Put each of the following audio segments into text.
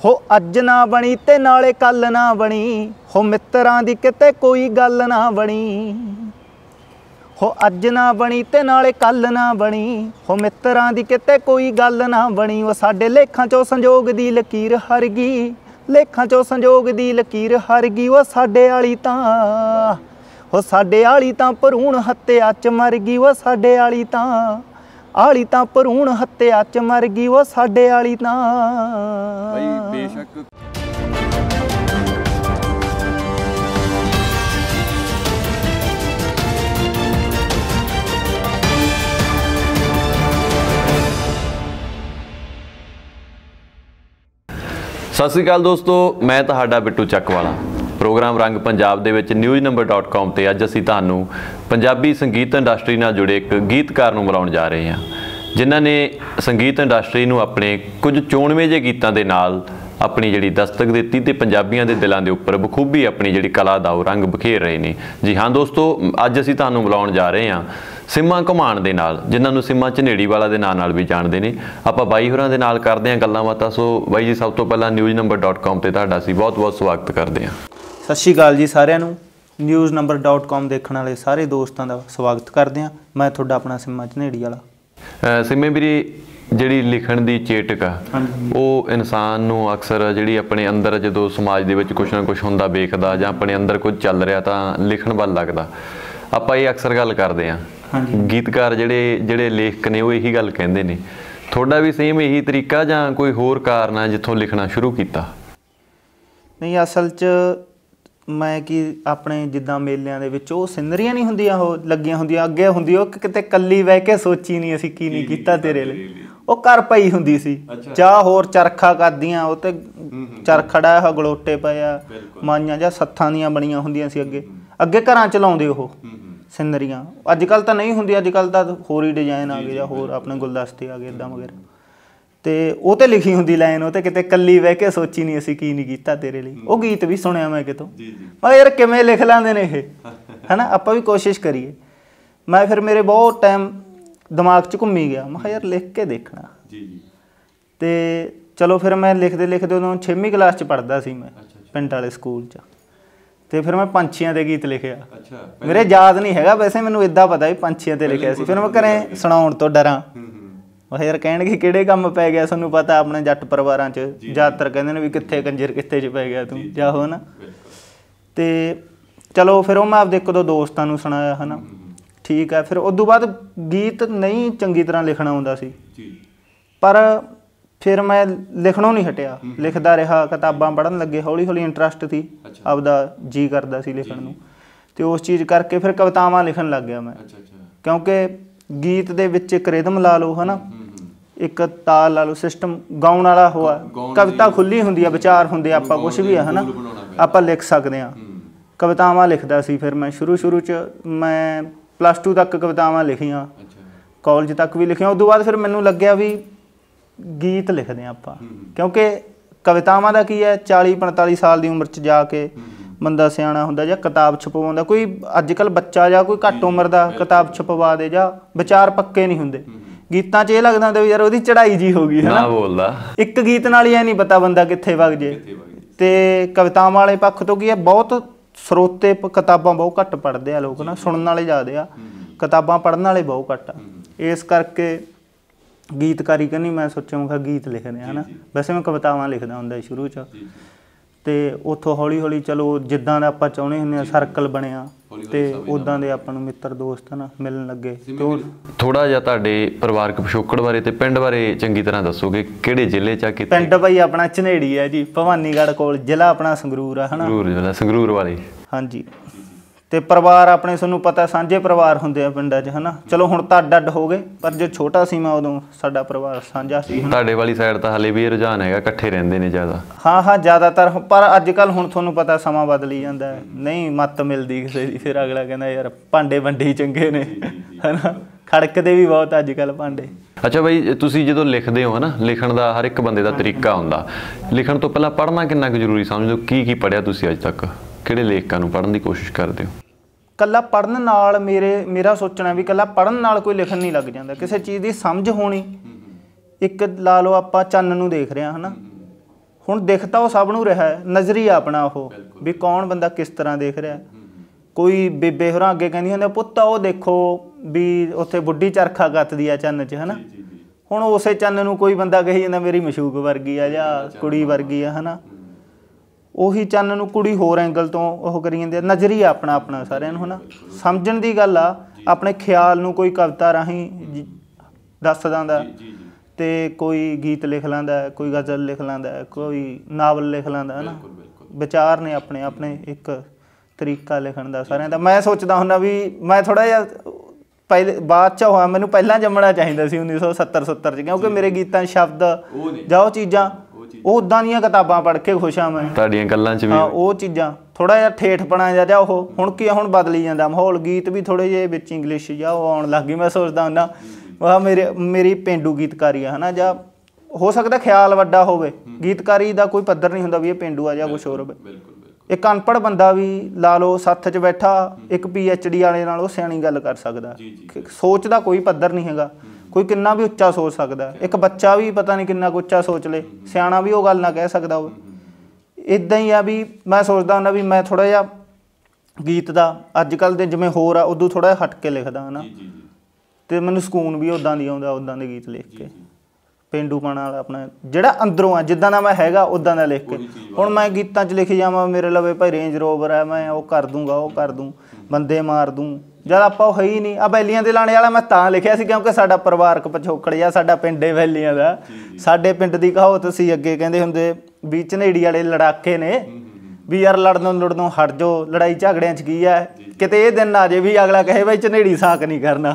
हो अज ना बनी ते नाले कल ना बनी, हो मित्रां दी किते कोई गल ना बनी। हो अज ना बनी ते नाले कल ना बनी, हो मित्रां दी किते कोई गल ना बनी। वो साडे लेखां चों संजोग दी लकीर हर गई, लेखां चों संजोग दी लकीर हर गई। वो साडे आली तां, हो साडे आली तां भरूण हत्या च मर गई। वो साडे आली तां भरूण हत्या च मर गई। वो साडे आली तां भाई बेशक ਸਤਿ ਸ਼੍ਰੀ ਅਕਾਲ ਦੋਸਤੋ, ਮੈਂ ਤੁਹਾਡਾ ਬਿੱਟੂ ਚੱਕਵਾਲਾ। ਪ੍ਰੋਗਰਾਮ ਰੰਗ ਪੰਜਾਬ ਦੇ ਵਿੱਚ newsnumber.com ਤੇ ਅੱਜ ਅਸੀਂ ਤੁਹਾਨੂੰ ਪੰਜਾਬੀ ਸੰਗੀਤ ਇੰਡਸਟਰੀ ਨਾਲ ਜੁੜੇ ਇੱਕ ਗੀਤਕਾਰ ਨੂੰ ਮਿਲਾਉਣ ਜਾ ਰਹੇ ਹਾਂ, ਜਿਨ੍ਹਾਂ ਨੇ ਸੰਗੀਤ ਇੰਡਸਟਰੀ ਨੂੰ ਆਪਣੇ ਕੁਝ ਚੋਣਵੇਂ ਜਿਹੇ ਗੀਤਾਂ ਦੇ ਨਾਲ ਆਪਣੀ ਜਿਹੜੀ ਦਸਤਕ ਦਿੱਤੀ ਤੇ ਪੰਜਾਬੀਆਂ ਦੇ ਦਿਲਾਂ ਦੇ ਉੱਪਰ ਬਖੂਬੀ ਆਪਣੀ ਜਿਹੜੀ ਕਲਾ ਦਾ ਉਹ ਰੰਗ ਬਖੇਰ ਰਹੇ ਨੇ। ਜੀ ਹਾਂ ਦੋਸਤੋ, ਅੱਜ ਅਸੀਂ ਤੁਹਾਨੂੰ ਮਿਲਾਉਣ ਜਾ ਰਹੇ ਹਾਂ ਸਿੰਮਾ ਘੁਮਾਣ ਦੇ ਨਾਲ, ਜਿਨ੍ਹਾਂ ਨੂੰ ਸਿੰਮਾ ਝਨੇੜੀਵਾਲਾ ਦੇ ਨਾਂ ਨਾਲ ਵੀ ਜਾਣਦੇ ਨੇ। ਆਪਾਂ ਬਾਈ ਹੋਰਾਂ ਦੇ ਨਾਲ ਕਰਦੇ ਹਾਂ ਗੱਲਾਂ ਬਾਤਾਂ। ਸੋ ਬਾਈ ਜੀ, ਸਭ ਤੋਂ ਪਹਿਲਾਂ newsnumber.com ਤੇ ਤੁਹਾਡਾ ਅਸੀਂ ਬਹੁਤ-ਬਹੁਤ ਸਵਾਗਤ ਕਰਦੇ ਹਾਂ। ਸਤਿ ਸ਼੍ਰੀ ਅਕਾਲ ਜੀ ਸਾਰਿਆਂ ਨੂੰ। newsnumber.com ਦੇਖਣ ਵਾਲੇ ਸਾਰੇ ਦੋਸਤਾਂ ਦਾ ਸਵਾਗਤ ਕਰਦੇ ਹਾਂ। ਮੈਂ ਤੁਹਾਡਾ ਆਪਣਾ ਸਿੰਮਾ ਝਨੇੜੀਵਾਲਾ। ਸਿੰਮੇ ਵੀਰੇ, ਜਿਹੜੀ ਲਿਖਣ ਦੀ ਚੇਟਕ ਆ ਉਹ ਇਨਸਾਨ ਨੂੰ ਅਕਸਰ ਜਿਹੜੀ ਆਪਣੇ ਅੰਦਰ ਜਦੋਂ ਸਮਾਜ ਦੇ ਵਿੱਚ ਕੁਛ ਨਾ ਕੁਛ ਹੁੰਦਾ ਵੇਖਦਾ ਜਾਂ ਆਪਣੇ ਅੰਦਰ ਕੁਝ ਚੱਲ ਰਿਹਾ ਤਾਂ ਲਿਖਣ ਵੱਲ ਲੱਗਦਾ। ਆਪਾਂ ਇਹ ਅਕਸਰ ਗੱਲ ਕਰਦੇ ਹਾਂ, ਗੀਤਕਾਰ ਜਿਹੜੇ ਲੇਖਕ ਨੇ ਉਹ ਇਹੀ ਗੱਲ ਕਹਿੰਦੇ ਨੇ। ਤੁਹਾਡਾ ਵੀ ਸੇਮ ਇਹੀ ਤਰੀਕਾ ਜਾਂ ਕੋਈ ਹੋਰ ਕਾਰਨ ਆ ਜਿੱਥੋਂ ਲਿਖਣਾ ਸ਼ੁਰੂ ਕੀਤਾ? ਨਹੀਂ, ਅਸਲ 'ਚ ਮੈਂ ਕਿ ਆਪਣੇ ਜਿੱਦਾਂ ਮੇਲਿਆਂ ਦੇ ਵਿੱਚ ਉਹ ਸਿਨਰੀਆਂ ਨਹੀਂ ਹੁੰਦੀਆਂ, ਉਹ ਲੱਗੀਆਂ ਹੁੰਦੀਆਂ, ਅੱਗੇ ਹੁੰਦੀ ਉਹ ਕਿਤੇ ਇਕੱਲੀ ਬਹਿ ਕੇ ਸੋਚੀ ਨਹੀਂ ਅਸੀਂ ਕੀ ਨਹੀਂ ਕੀਤਾ ਤੇਰੇ ਲਈ, ਉਹ ਘਰ ਪਈ ਹੁੰਦੀ ਸੀ। ਜਾਂ ਹੋਰ ਚਰਖਾ ਕਰਦੀਆਂ, ਉਹ ਤੇ ਚਰਖੜਾ ਆ, ਗਲੋਟੇ ਪਏ ਆ, ਮਾਈਆਂ ਜਾਂ ਸੱਥਾਂ ਦੀਆਂ ਬਣੀਆਂ ਹੁੰਦੀਆਂ ਸੀ ਅੱਗੇ ਘਰਾਂ 'ਚ ਲਾਉਂਦੇ ਉਹ ਸਿਨਰੀਆਂ। ਅੱਜ ਕੱਲ੍ਹ ਤਾਂ ਨਹੀਂ ਹੁੰਦੀ, ਅੱਜ ਕੱਲ੍ਹ ਤਾਂ ਹੋਰ ਹੀ ਡਿਜ਼ਾਈਨ ਆ ਗਏ ਜਾਂ ਹੋਰ ਆਪਣੇ ਗੁਲਦਸਤੇ ਆ ਗਏ ਇੱਦਾਂ ਵਗੈਰਾ। ਅਤੇ ਉਹ 'ਤੇ ਲਿਖੀ ਹੁੰਦੀ ਲਾਈਨ, ਉਹ 'ਤੇ ਕਿਤੇ ਇਕੱਲੀ ਬਹਿ ਕੇ ਸੋਚੀ ਨਹੀਂ ਅਸੀਂ ਕੀ ਨਹੀਂ ਕੀਤਾ ਤੇਰੇ ਲਈ। ਉਹ ਗੀਤ ਵੀ ਸੁਣਿਆ ਮੈਂ ਕਿਤੋਂ। ਮੈਂ ਯਾਰ ਕਿਵੇਂ ਲਿਖ ਲੈਂਦੇ ਨੇ ਇਹ, ਹੈ ਨਾ, ਆਪਾਂ ਵੀ ਕੋਸ਼ਿਸ਼ ਕਰੀਏ। ਮੈਂ ਫਿਰ ਮੇਰੇ ਬਹੁਤ ਟਾਈਮ ਦਿਮਾਗ 'ਚ ਘੁੰਮੀ ਗਿਆ, ਮੈਂ ਕਿਹਾ ਯਾਰ ਲਿਖ ਕੇ ਦੇਖਣਾ। ਅਤੇ ਚਲੋ ਫਿਰ ਮੈਂ ਲਿਖਦੇ ਉਦੋਂ 6ਵੀਂ ਕਲਾਸ 'ਚ ਪੜ੍ਹਦਾ ਸੀ ਮੈਂ ਪਿੰਡ ਵਾਲੇ ਸਕੂਲ 'ਚ। ਅਤੇ ਫਿਰ ਮੈਂ ਪੰਛੀਆਂ 'ਤੇ ਗੀਤ ਲਿਖਿਆ। ਮੇਰੇ ਯਾਦ ਨਹੀਂ ਹੈਗਾ, ਵੈਸੇ ਮੈਨੂੰ ਇੱਦਾਂ ਪਤਾ ਵੀ ਪੰਛੀਆਂ 'ਤੇ ਲਿਖਿਆ ਸੀ। ਫਿਰ ਮੈਂ ਘਰੇ ਸੁਣਾਉਣ ਤੋਂ ਡਰਾਂ, ਮੈਂ ਯਾਰ ਕਹਿਣਗੇ ਕਿਹੜੇ ਕੰਮ ਪੈ ਗਿਆ, ਤੁਹਾਨੂੰ ਪਤਾ ਆਪਣੇ ਜੱਟ ਪਰਿਵਾਰਾਂ 'ਚ ਜ਼ਿਆਦਾਤਰ ਕਹਿੰਦੇ ਨੇ ਵੀ ਕਿੱਥੇ ਕੰਜਰ ਕਿੱਥੇ 'ਚ ਪੈ ਗਿਆ ਤੂੰ ਜਾਹੋ ਨਾ। ਅਤੇ ਚਲੋ ਫਿਰ ਉਹ ਮੈਂ ਆਪਦੇ ਇੱਕ ਦੋ ਦੋਸਤਾਂ ਨੂੰ ਸੁਣਾਇਆ, ਹੈ ਨਾ, ਠੀਕ ਹੈ। ਫਿਰ ਉਦੋਂ ਬਾਅਦ ਗੀਤ ਨਹੀਂ ਚੰਗੀ ਤਰ੍ਹਾਂ ਲਿਖਣਾ ਆਉਂਦਾ ਸੀ, ਪਰ ਫਿਰ ਮੈਂ ਲਿਖਣੋਂ ਨਹੀਂ ਹਟਿਆ, ਲਿਖਦਾ ਰਿਹਾ। ਕਿਤਾਬਾਂ ਪੜ੍ਹਨ ਲੱਗੇ, ਹੌਲੀ ਹੌਲੀ ਇੰਟਰਸਟ ਸੀ, ਆਪਦਾ ਜੀ ਕਰਦਾ ਸੀ ਲਿਖਣ ਨੂੰ। ਅਤੇ ਉਸ ਚੀਜ਼ ਕਰਕੇ ਫਿਰ ਕਵਿਤਾਵਾਂ ਲਿਖਣ ਲੱਗ ਗਿਆ ਮੈਂ, ਕਿਉਂਕਿ ਗੀਤ ਦੇ ਵਿੱਚ ਇੱਕ ਰਿਦਮ ਲਾ ਲਓ, ਹੈ ਨਾ, ਇੱਕ ਤਾਲ ਲਾ ਲਓ, ਸਿਸਟਮ ਗਾਉਣ ਵਾਲਾ ਹੋਆ। ਕਵਿਤਾ ਖੁੱਲ੍ਹੀ ਹੁੰਦੀ ਆ, ਵਿਚਾਰ ਹੁੰਦੇ, ਆਪਾਂ ਕੁਛ ਵੀ ਆ, ਹੈ ਨਾ, ਆਪਾਂ ਲਿਖ ਸਕਦੇ ਹਾਂ। ਕਵਿਤਾਵਾਂ ਲਿਖਦਾ ਸੀ ਫਿਰ ਮੈਂ ਸ਼ੁਰੂ 'ਚ। ਮੈਂ +2 ਤੱਕ ਕਵਿਤਾਵਾਂ ਲਿਖੀਆਂ, ਕਾਲਜ ਤੱਕ ਵੀ ਲਿਖੀਆਂ। ਉਦੋਂ ਬਾਅਦ ਫਿਰ ਮੈਨੂੰ ਲੱਗਿਆ ਵੀ ਗੀਤ ਲਿਖਦੇ ਹਾਂ ਆਪਾਂ, ਕਿਉਂਕਿ ਕਵਿਤਾਵਾਂ ਦਾ ਕੀ ਹੈ, 40-45 ਸਾਲ ਦੀ ਉਮਰ 'ਚ ਜਾ ਕੇ ਬੰਦਾ ਸਿਆਣਾ ਹੁੰਦਾ ਜਾਂ ਕਿਤਾਬ ਛਪਵਾਉਂਦਾ। ਕੋਈ ਅੱਜ ਕੱਲ੍ਹ ਬੱਚਾ ਜਾਂ ਕੋਈ ਘੱਟ ਉਮਰ ਦਾ ਕਿਤਾਬ ਛਪਵਾ ਦੇ ਜਾਂ ਵਿਚਾਰ ਪੱਕੇ ਨਹੀਂ ਹੁੰਦੇ। ਗੀਤਾਂ 'ਚ ਇਹ ਲੱਗਦਾ ਹੁੰਦਾ ਵੀ ਯਾਰ ਉਹਦੀ ਚੜ੍ਹਾਈ ਜੀ ਹੋ ਗਈ, ਹੈ ਨਾ, ਬੋਲਦਾ ਇੱਕ ਗੀਤ ਨਾਲ ਹੀ ਇਹ ਨਹੀਂ ਪਤਾ ਬੰਦਾ ਕਿੱਥੇ ਵਗ ਜੇ। ਅਤੇ ਕਵਿਤਾਵਾਂ ਵਾਲੇ ਪੱਖ ਤੋਂ ਕੀ ਹੈ, ਬਹੁਤ ਸਰੋਤੇ ਕਿਤਾਬਾਂ ਬਹੁਤ ਘੱਟ ਪੜ੍ਹਦੇ ਆ ਲੋਕ, ਨਾ ਸੁਣਨ ਵਾਲੇ ਜ਼ਿਆਦਾ ਆ, ਕਿਤਾਬਾਂ ਪੜ੍ਹਨ ਵਾਲੇ ਬਹੁਤ ਘੱਟ ਆ। ਇਸ ਕਰਕੇ ਗੀਤਕਾਰੀ ਕਰਨੀ ਮੈਂ ਸੋਚਿਆ, ਮੈਂ ਕਿਹਾ ਗੀਤ ਲਿਖਦੇ, ਹੈ ਨਾ। ਵੈਸੇ ਮੈਂ ਕਵਿਤਾਵਾਂ ਲਿਖਦਾ ਹੁੰਦਾ ਸ਼ੁਰੂ 'ਚ, ਅਤੇ ਉੱਥੋਂ ਹੌਲੀ ਹੌਲੀ ਚਲੋ ਜਿੱਦਾਂ ਦਾ ਆਪਾਂ ਚਾਹੁੰਦੇ ਹੁੰਦੇ ਹਾਂ ਸਰਕਲ ਬਣਿਆ, ਅਤੇ ਉੱਦਾਂ ਦੇ ਆਪਾਂ ਨੂੰ ਮਿੱਤਰ ਦੋਸਤ ਨਾ ਮਿਲਣ ਲੱਗੇ। ਥੋੜ੍ਹਾ ਜਿਹਾ ਤੁਹਾਡੇ ਪਰਿਵਾਰਕ ਪਿਛੋਕੜ ਬਾਰੇ ਅਤੇ ਪਿੰਡ ਬਾਰੇ ਚੰਗੀ ਤਰ੍ਹਾਂ ਦੱਸੋਗੇ, ਕਿਹੜੇ ਜ਼ਿਲ੍ਹੇ 'ਚ ਆ? ਪਿੰਡ ਭਾਈ ਆਪਣਾ ਝਨੇੜੀ ਹੈ ਜੀ, ਭਵਾਨੀਗੜ੍ਹ ਕੋਲ, ਜ਼ਿਲ੍ਹਾ ਆਪਣਾ ਸੰਗਰੂਰ ਆ, ਹੈ ਨਾ। ਸੰਗਰੂਰ ਵਾਲੇ, ਹਾਂਜੀ। ਅਤੇ ਪਰਿਵਾਰ ਆਪਣੇ ਤੁਹਾਨੂੰ ਪਤਾ ਸਾਂਝੇ ਪਰਿਵਾਰ ਹੁੰਦੇ ਆ ਪਿੰਡਾਂ 'ਚ, ਹੈ ਨਾ। ਚਲੋ ਹੁਣ ਤਾਂ ਅੱਡ ਹੋ ਗਏ, ਪਰ ਜੋ ਛੋਟਾ ਸੀ ਮੈਂ ਉਦੋਂ ਸਾਡਾ ਪਰਿਵਾਰ ਸਾਂਝਾ ਸੀ। ਤੁਹਾਡੇ ਵਾਲੀ ਸਾਈਡ ਤਾਂ ਹਾਲੇ ਵੀ ਰੁਝਾਨ ਹੈਗਾ, ਇਕੱਠੇ ਰਹਿੰਦੇ ਨੇ ਜ਼ਿਆਦਾ? ਹਾਂ ਜ਼ਿਆਦਾਤਰ, ਪਰ ਅੱਜ ਕੱਲ੍ਹ ਹੁਣ ਤੁਹਾਨੂੰ ਪਤਾ ਸਮਾਂ ਬਦਲੀ ਜਾਂਦਾ, ਨਹੀਂ ਮੱਤ ਮਿਲਦੀ ਕਿਸੇ ਦੀ। ਫਿਰ ਅਗਲਾ ਕਹਿੰਦਾ ਯਾਰ ਭਾਂਡੇ ਵੰਡੇ ਹੀ ਚੰਗੇ ਨੇ, ਹੈ ਨਾ, ਖੜਕਦੇ ਵੀ ਬਹੁਤ ਅੱਜ ਕੱਲ੍ਹ ਭਾਂਡੇ। ਅੱਛਾ ਬਾਈ, ਤੁਸੀਂ ਜਦੋਂ ਲਿਖਦੇ ਹੋ, ਹੈ ਨਾ, ਲਿਖਣ ਦਾ ਹਰ ਇੱਕ ਬੰਦੇ ਦਾ ਤਰੀਕਾ ਹੁੰਦਾ। ਲਿਖਣ ਤੋਂ ਪਹਿਲਾਂ ਪੜ੍ਹਨਾ ਕਿੰਨਾ ਕੁ ਜ਼ਰੂਰੀ ਸਮਝਦੇ ਹੋ? ਕੀ ਪੜ੍ਹਿਆ ਤੁਸੀਂ ਅੱਜ ਤੱਕ? ਕਿਹੜੇ ਲੇਖਕਾਂ ਨੂੰ ਪੜ੍ਹਨ ਦੀ ਕੋਸ਼ਿਸ਼ ਕਰਦੇ ਹੋ? ਇਕੱਲਾ ਪੜ੍ਹਨ ਨਾਲ ਮੇਰਾ ਸੋਚਣਾ ਵੀ ਇਕੱਲਾ ਪੜ੍ਹਨ ਨਾਲ ਕੋਈ ਲਿਖਣ ਨਹੀਂ ਲੱਗ ਜਾਂਦਾ। ਕਿਸੇ ਚੀਜ਼ ਦੀ ਸਮਝ ਹੋਣੀ, ਇੱਕ ਲਾ ਲਓ ਆਪਾਂ ਚੰਨ ਨੂੰ ਦੇਖ ਰਹੇ ਹਾਂ, ਹੈ ਨਾ, ਹੁਣ ਦਿਖ ਤਾਂ ਉਹ ਸਭ ਨੂੰ ਰਿਹਾ ਹੈ, ਨਜ਼ਰੀਆ ਆਪਣਾ ਉਹ ਵੀ ਕੌਣ ਬੰਦਾ ਕਿਸ ਤਰ੍ਹਾਂ ਦੇਖ ਰਿਹਾ। ਕੋਈ ਬੇਬੇ ਹੋਰਾਂ ਅੱਗੇ ਕਹਿੰਦੀਆਂ ਹੁੰਦੀਆਂ ਪੁੱਤ ਉਹ ਦੇਖੋ ਵੀ ਉੱਥੇ ਬੁੱਢੀ ਚਰਖਾ ਕੱਤਦੀ ਆ ਚੰਨ 'ਚ, ਹੈ ਨਾ। ਹੁਣ ਉਸੇ ਚੰਨ ਨੂੰ ਕੋਈ ਬੰਦਾ ਕਹੀ ਜਾਂਦਾ ਮੇਰੀ ਮਸ਼ੂਕ ਵਰਗੀ ਆ ਜਾਂ ਕੁੜੀ ਵਰਗੀ ਆ, ਹੈ ਨਾ। ਉਹੀ ਚੰਨ ਨੂੰ ਕੁੜੀ ਹੋਰ ਐਂਗਲ ਤੋਂ ਉਹ ਕਰੀ ਜਾਂਦੀ ਆ। ਨਜ਼ਰੀਆ ਆਪਣਾ ਆਪਣਾ ਸਾਰਿਆਂ ਨੂੰ, ਹੈ ਨਾ। ਸਮਝਣ ਦੀ ਗੱਲ ਆ, ਆਪਣੇ ਖਿਆਲ ਨੂੰ ਕੋਈ ਕਵਿਤਾ ਰਾਹੀਂ ਦੱਸ ਦਿੰਦਾ ਤੇ ਕੋਈ ਗੀਤ ਲਿਖ ਲੈਂਦਾ, ਕੋਈ ਗਜ਼ਲ ਲਿਖ ਲੈਂਦਾ, ਕੋਈ ਨਾਵਲ ਲਿਖ ਲੈਂਦਾ, ਹੈ ਨਾ। ਵਿਚਾਰ ਨੇ ਆਪਣੇ ਆਪਣੇ, ਇੱਕ ਤਰੀਕਾ ਲਿਖਣ ਦਾ ਸਾਰਿਆਂ ਦਾ। ਮੈਂ ਸੋਚਦਾ ਹੁੰਦਾ ਵੀ ਮੈਂ ਥੋੜ੍ਹਾ ਜਿਹਾ ਪਹਿਲੇ ਬਾਅਦ 'ਚ ਹੋਇਆ, ਮੈਨੂੰ ਪਹਿਲਾਂ ਜੰਮਣਾ ਚਾਹੀਦਾ ਸੀ 1970 'ਚ, ਕਿਉਂਕਿ ਮੇਰੇ ਗੀਤਾਂ ਸ਼ਬਦ ਜਾਂ ਉਹ ਚੀਜ਼ਾਂ ਉਹ ਉੱਦਾਂ ਦੀਆਂ ਕਿਤਾਬਾਂ ਪੜ੍ਹ ਕੇ ਖੁਸ਼ ਹਾਂ ਮੈਂ, ਤੁਹਾਡੀਆਂ ਗੱਲਾਂ 'ਚ ਵੀ। ਹਾਂ, ਉਹ ਚੀਜ਼ਾਂ ਥੋੜ੍ਹਾ ਜਿਹਾ ਠੇਠਪਣਾ ਜਾਂ ਉਹ ਹੁਣ ਕੀ ਹੁਣ ਬਦਲੀ ਜਾਂਦਾ ਮਾਹੌਲ। ਗੀਤ ਵੀ ਥੋੜ੍ਹੇ ਜਿਹੇ ਵਿੱਚ ਇੰਗਲਿਸ਼ ਜਾਂ ਉਹ ਆਉਣ ਲੱਗ ਗਈ। ਮੈਂ ਸੋਚਦਾ ਹੁੰਦਾ ਵਾਹ ਮੇਰੀ ਪੇਂਡੂ ਗੀਤਕਾਰੀ ਆ, ਹੈ ਨਾ। ਜਾਂ ਹੋ ਸਕਦਾ ਖਿਆਲ ਵੱਡਾ ਹੋਵੇ, ਗੀਤਕਾਰੀ ਦਾ ਕੋਈ ਪੱਧਰ ਨਹੀਂ ਹੁੰਦਾ ਵੀ ਇਹ ਪੇਂਡੂ ਆ ਜਾਂ ਕੁਛ ਹੋਰ ਹੋਵੇ। ਇੱਕ ਅਨਪੜ੍ਹ ਬੰਦਾ ਵੀ ਲਾ ਲਓ ਸੱਥ 'ਚ ਬੈਠਾ ਇੱਕ PhD ਵਾਲੇ ਨਾਲ ਉਹ ਸਿਆਣੀ ਗੱਲ ਕਰ ਸਕਦਾ। ਸੋਚ ਦਾ ਕੋਈ ਪੱਧਰ ਨਹੀਂ ਹੈਗਾ, ਕੋਈ ਕਿੰਨਾ ਵੀ ਉੱਚਾ ਸੋਚ ਸਕਦਾ। ਇੱਕ ਬੱਚਾ ਵੀ ਪਤਾ ਨਹੀਂ ਕਿੰਨਾ ਕੁ ਉੱਚਾ ਸੋਚ ਲੇ, ਸਿਆਣਾ ਵੀ ਉਹ ਗੱਲ ਨਾ ਕਹਿ ਸਕਦਾ ਹੋਵੇ। ਇੱਦਾਂ ਹੀ ਆ ਵੀ ਮੈਂ ਸੋਚਦਾ ਹੁੰਦਾ ਵੀ ਮੈਂ ਥੋੜ੍ਹਾ ਜਿਹਾ ਗੀਤ ਦਾ ਅੱਜ ਕੱਲ੍ਹ ਦੇ ਜਿਵੇਂ ਹੋਰ ਆ ਉਦੋਂ ਥੋੜ੍ਹਾ ਜਿਹਾ ਹਟ ਕੇ ਲਿਖਦਾ, ਹੈ ਨਾ। ਅਤੇ ਮੈਨੂੰ ਸਕੂਨ ਵੀ ਉੱਦਾਂ ਦੀ ਆਉਂਦਾ, ਉੱਦਾਂ ਦੇ ਗੀਤ ਲਿਖ ਕੇ। ਪੇਂਡੂਪਣਾ ਵਾਲਾ ਆਪਣਾ ਜਿਹੜਾ ਅੰਦਰੋਂ ਆ, ਜਿੱਦਾਂ ਦਾ ਮੈਂ ਹੈਗਾ ਉੱਦਾਂ ਦਾ ਲਿਖ ਕੇ। ਹੁਣ ਮੈਂ ਗੀਤਾਂ 'ਚ ਲਿਖੀ ਜਾਵਾਂ ਮੇਰੇ ਲਵੇ ਭਾਈ ਰੇਂਜ ਰੋਵਰ ਹੈ, ਮੈਂ ਉਹ ਕਰ ਦੂੰਗਾ, ਉਹ ਕਰ ਦੂੰ, ਬੰਦੇ ਮਾਰ ਦੂੰ, ਜਦ ਆਪਾਂ ਉਹ ਹੈ ਹੀ ਨਹੀਂ। ਆ ਬੈਲੀਆਂ ਦੇ ਲਾਣੇ ਵਾਲਾ ਮੈਂ ਤਾਂ ਲਿਖਿਆ ਸੀ ਕਿਉਂਕਿ ਸਾਡਾ ਪਰਿਵਾਰਕ ਪਿਛੋਕੜ ਜਾਂ ਸਾਡਾ ਪਿੰਡ ਹੈ ਵੈਲੀਆਂ ਦਾ। ਸਾਡੇ ਪਿੰਡ ਦੀ ਕਹਾਵਤ ਸੀ ਅੱਗੇ ਕਹਿੰਦੇ ਹੁੰਦੇ ਵੀ ਝਨੇੜੀ ਵਾਲੇ ਲੜਾਕੇ ਨੇ ਵੀ ਯਾਰ ਲੜਨੋਂ ਹਟ ਜਾਓ, ਲੜਾਈ ਝਗੜਿਆਂ 'ਚ ਕੀ ਹੈ। ਕਿਤੇ ਇਹ ਦਿਨ ਨਾ ਜੇ ਵੀ ਅਗਲਾ ਕਹੇ ਬਾਈ ਝਨੇੜੀ ਸਾਕ ਨਹੀਂ ਕਰਨਾ।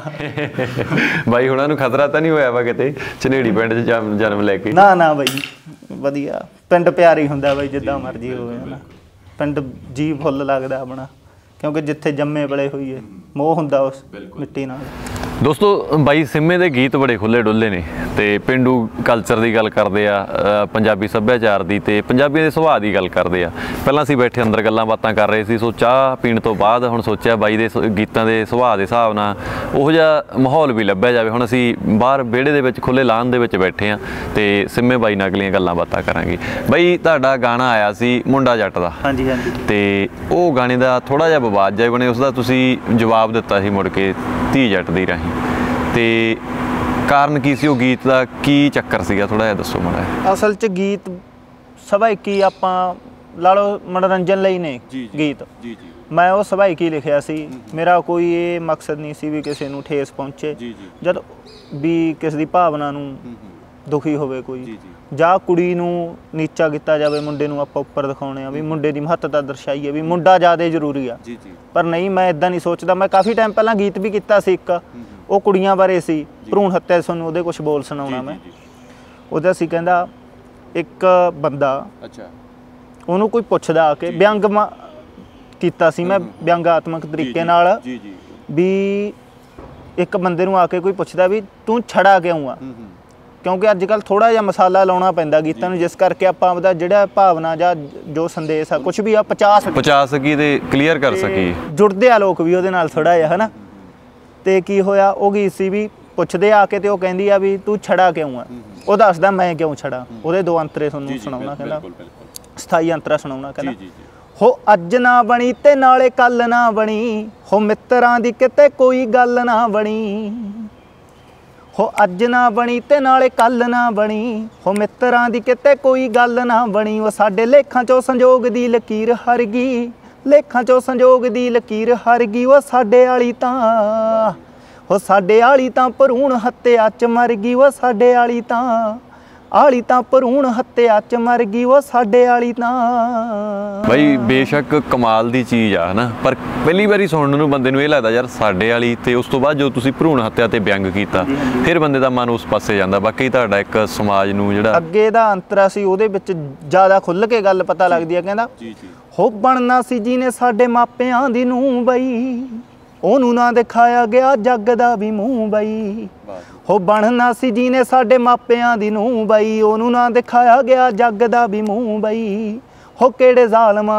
ਬਾਈ ਹੁਣਾਂ ਨੂੰ ਖਤਰਾ ਤਾਂ ਨਹੀਂ ਹੋਇਆ ਵਾ ਕਿਤੇ ਝਨੇੜੀ ਪਿੰਡ 'ਚ ਜਨਮ ਲੈ ਕੇ? ਨਾ ਬਾਈ, ਵਧੀਆ ਪਿੰਡ ਪਿਆਰ ਹੀ ਹੁੰਦਾ ਬਾਈ, ਜਿੱਦਾਂ ਮਰਜ਼ੀ ਹੋਵੇ, ਹੈ ਨਾ। ਪਿੰਡ ਜੀ ਫੁੱਲ ਲੱਗਦਾ ਆਪਣਾ, ਕਿਉਂਕਿ ਜਿੱਥੇ ਜੰਮੇ ਪਲੇ ਹੋਈਏ ਮੋਹ ਹੁੰਦਾ ਉਸ ਮਿੱਟੀ ਨਾਲ। ਦੋਸਤੋ, ਬਾਈ ਸਿੰਮੇ ਦੇ ਗੀਤ ਬੜੇ ਖੁੱਲ੍ਹੇ ਡੁੱਲੇ ਨੇ ਤੇ ਪੇਂਡੂ ਕਲਚਰ ਦੀ ਗੱਲ ਕਰਦੇ ਆ, ਪੰਜਾਬੀ ਸੱਭਿਆਚਾਰ ਦੀ ਤੇ ਪੰਜਾਬੀਆਂ ਦੇ ਸੁਭਾਅ ਦੀ ਗੱਲ ਕਰਦੇ ਆ। ਪਹਿਲਾਂ ਅਸੀਂ ਬੈਠੇ ਅੰਦਰ ਗੱਲਾਂ ਬਾਤਾਂ ਕਰ ਰਹੇ ਸੀ, ਸੋ ਚਾਹ ਪੀਣ ਤੋਂ ਬਾਅਦ ਹੁਣ ਸੋਚਿਆ ਬਾਈ ਦੇ ਗੀਤਾਂ ਦੇ ਸੁਭਾਅ ਦੇ ਹਿਸਾਬ ਨਾਲ ਉਹੋ ਜਿਹਾ ਮਾਹੌਲ ਵੀ ਲੱਭਿਆ ਜਾਵੇ। ਹੁਣ ਅਸੀਂ ਬਾਹਰ ਵਿਹੜੇ ਦੇ ਵਿੱਚ ਖੁੱਲ੍ਹੇ ਲਾਨ ਦੇ ਵਿੱਚ ਬੈਠੇ ਹਾਂ ਤੇ ਸਿੰਮੇ ਬਾਈ ਨਾਲ ਅਗਲੀਆਂ ਗੱਲਾਂ ਬਾਤਾਂ ਕਰਾਂਗੇ। ਬਾਈ ਤੁਹਾਡਾ ਗਾਣਾ ਆਇਆ ਸੀ ਮੁੰਡਾ ਜੱਟ ਦਾ। ਹਾਂਜੀ। ਤੇ ਉਹ ਗਾਣੇ ਦਾ ਥੋੜ੍ਹਾ ਜਿਹਾ ਵਿਵਾਦ ਜਿਹਾ ਬਣੇ, ਉਸਦਾ ਤੁਸੀਂ ਜਵਾਬ ਦਿੱਤਾ ਸੀ ਮੁੜ ਕੇ ਧੀ ਜੱਟ ਦੀ ਰਾਹੀਂ। ਤੇ ਕਾਰਨ ਕੀ ਸੀ ਉਹ ਗੀਤ ਦਾ, ਕੀ ਚੱਕਰ ਸੀਗਾ, ਥੋੜ੍ਹਾ ਜਿਹਾ ਦੱਸੋ ਮਾੜਾ ਜਿਹਾ। ਅਸਲ 'ਚ ਗੀਤ ਸਭਾਇਕੀ ਆਪਾਂ ਲਾ ਲਓ ਮਨੋਰੰਜਨ ਲਈ ਨੇ ਗੀਤ। ਮੈਂ ਉਹ ਸਭਾਇਕੀ ਲਿਖਿਆ ਸੀ, ਮੇਰਾ ਕੋਈ ਇਹ ਮਕਸਦ ਨਹੀਂ ਸੀ ਵੀ ਕਿਸੇ ਨੂੰ ਠੇਸ ਪਹੁੰਚੇ, ਜਦ ਵੀ ਕਿਸੇ ਦੀ ਭਾਵਨਾ ਨੂੰ ਦੁਖੀ ਹੋਵੇ ਕੋਈ, ਜਾਂ ਕੁੜੀ ਨੂੰ ਨੀਚਾ ਕੀਤਾ ਜਾਵੇ, ਮੁੰਡੇ ਨੂੰ ਆਪਾਂ ਉੱਪਰ ਦਿਖਾਉਣੇ ਆ ਵੀ ਮੁੰਡੇ ਦੀ ਮਹੱਤਤਾ ਦਰਸਾਈਏ ਵੀ ਮੁੰਡਾ ਜ਼ਿਆਦਾ ਜ਼ਰੂਰੀ ਆ। ਪਰ ਨਹੀਂ, ਮੈਂ ਇੱਦਾਂ ਨਹੀਂ ਸੋਚਦਾ। ਮੈਂ ਕਾਫੀ ਟਾਈਮ ਪਹਿਲਾਂ ਗੀਤ ਵੀ ਕੀਤਾ ਸੀ ਇੱਕ, ਉਹ ਕੁੜੀਆਂ ਬਾਰੇ ਸੀ, ਭਰੂਣ ਹੱਤਿਆ। ਤੁਹਾਨੂੰ ਉਹਦੇ ਕੁਛ ਬੋਲ ਸੁਣਾਉਣਾ ਮੈਂ। ਉਹਦਾ ਸੀ ਕਹਿੰਦਾ ਇੱਕ ਬੰਦਾ, ਉਹਨੂੰ ਕੋਈ ਪੁੱਛਦਾ ਆ ਕੇ, ਵਿਅੰਗ ਕੀਤਾ ਸੀ ਮੈਂ ਵਿਅੰਗਾਤਮਕ ਤਰੀਕੇ ਨਾਲ, ਵੀ ਇੱਕ ਬੰਦੇ ਨੂੰ ਆ ਕੇ ਕੋਈ ਪੁੱਛਦਾ ਵੀ ਤੂੰ ਛੜਾ ਕਿਉਂ ਆ। ਕਿਉਂਕਿ ਅੱਜ ਕੱਲ੍ਹ ਥੋੜ੍ਹਾ ਜਿਹਾ ਮਸਾਲਾ ਲਾਉਣਾ ਪੈਂਦਾ ਗੀਤਾਂ ਨੂੰ, ਜਿਸ ਕਰਕੇ ਆਪਾਂ ਆਪਦਾ ਜਿਹੜਾ ਭਾਵਨਾ ਜਾਂ ਜੋ ਸੰਦੇਸ਼ ਆ ਕੁਛ ਵੀ ਆ ਪਹੁੰਚਾ ਸਕੀਏ ਤੇ ਕਲੀਅਰ ਕਰ ਸਕੀਏ। ਜੁੜਦੇ ਆ ਲੋਕ ਵੀ ਉਹਦੇ ਨਾਲ ਥੋੜ੍ਹਾ ਜਿਹਾ, ਹੈ ਨਾ। ਤੇ ਕੀ ਹੋਇਆ, ਉਹ ਗੀਤ ਸੀ ਵੀ ਪੁੱਛਦੇ ਆ ਕੇ ਤੇ ਉਹ ਕਹਿੰਦੀ ਆ ਵੀ ਤੂੰ ਛੜਾ ਕਿਉਂ ਆ। ਉਹ ਦੱਸਦਾ ਮੈਂ ਕਿਉਂ ਛੜਾ। ਉਹਦੇ ਦੋ ਅੰਤਰੇ ਤੁਹਾਨੂੰ ਸੁਣਾਉਣਾ, ਕਹਿੰਦਾ ਸਥਾਈ ਅੰਤਰਾ ਸੁਣਾਉਣਾ। ਕਹਿੰਦਾ ਹੋ ਅੱਜ ਨਾ ਬਣੀ ਤੇ ਨਾਲੇ ਕੱਲ ਨਾ ਬਣੀ, ਹੋ ਮਿੱਤਰਾਂ ਦੀ ਕਿਤੇ ਕੋਈ ਗੱਲ ਨਾ ਬਣੀ। ਹੋ ਅੱਜ ਨਾ ਬਣੀ ਤੇ ਨਾਲੇ ਕੱਲ ਨਾ ਬਣੀ, ਹੋ ਮਿੱਤਰਾਂ ਦੀ ਕਿਤੇ ਕੋਈ ਗੱਲ ਨਾ ਬਣੀ। ਉਹ ਸਾਡੇ ਲੇਖਾਂ 'ਚੋਂ ਸੰਜੋਗ ਦੀ ਲਕੀਰ ਹਰ ਗਈ, ਲੇਖਾਂ 'ਚੋਂ ਸੰਜੋਗ ਦੀ ਲਕੀਰ ਹਰ ਗਈ। ਉਹ ਸਾਡੇ ਵਾਲੀ ਤਾਂ, ਉਹ ਸਾਡੇ ਵਾਲੀ ਤਾਂ ਭਰੂਣ ਹੱਤਿਆ 'ਚ ਮਰ ਗਈ। ਉਹ ਸਾਡੇ ਵਾਲੀ ਤਾਂ ਭਰੂਣ ਹੱਤਿਆ 'ਚ ਮਰ ਗਈ। ਉਹ ਸਾਡੇ ਵਾਲੀ ਤਾਂ। ਬਈ ਬੇਸ਼ੱਕ ਕਮਾਲ ਦੀ ਚੀਜ਼ ਆ, ਹਨਾ, ਪਰ ਪਹਿਲੀ ਵਾਰੀ ਸੁਣਨ ਨੂੰ ਬੰਦੇ ਨੂੰ ਇਹ ਲੱਗਦਾ ਯਾਰ ਸਾਡੇ ਵਾਲੀ। ਤੇ ਉਸ ਤੋਂ ਬਾਅਦ ਜੋ ਤੁਸੀਂ ਭਰੂਣ ਹੱਤਿਆ ਤੇ ਵਿਅੰਗ ਕੀਤਾ, ਫਿਰ ਬੰਦੇ ਦਾ ਮਨ ਉਸ ਪਾਸੇ ਜਾਂਦਾ। ਬਾਕੀ ਤੁਹਾਡਾ ਇੱਕ ਸਮਾਜ ਨੂੰ ਜਿਹੜਾ ਅੱਗੇ ਦਾ ਅੰਤਰਾ ਸੀ ਉਹਦੇ ਵਿੱਚ ਜ਼ਿਆਦਾ ਖੁੱਲ੍ਹ ਕੇ ਗੱਲ ਪਤਾ ਲੱਗਦੀ ਆ। ਕਹਿੰਦਾ ਹੋ ਬਣਨਾ ਸੀ ਜਿਹਨੇ ਸਾਡੇ ਮਾਪਿਆਂ ਦੀ ਨੂੰਹ ਬਈ, ਉਹਨੂੰ ਨਾ ਦਿਖਾਇਆ ਗਿਆ ਜੱਗ ਦਾ ਵੀ ਮੂੰਹ ਬਈ। ਹੋ ਬਣਨਾ ਸੀ ਜਿਹਨੇ ਸਾਡੇ ਮਾਪਿਆਂ ਦੀ ਨੂੰਹ ਬਈ, ਉਹਨੂੰ ਨਾ ਦਿਖਾਇਆ ਗਿਆ ਜੱਗ ਦਾ ਵੀ ਮੂੰਹ ਬਈ। ਹੋ ਕਿਹੜੇ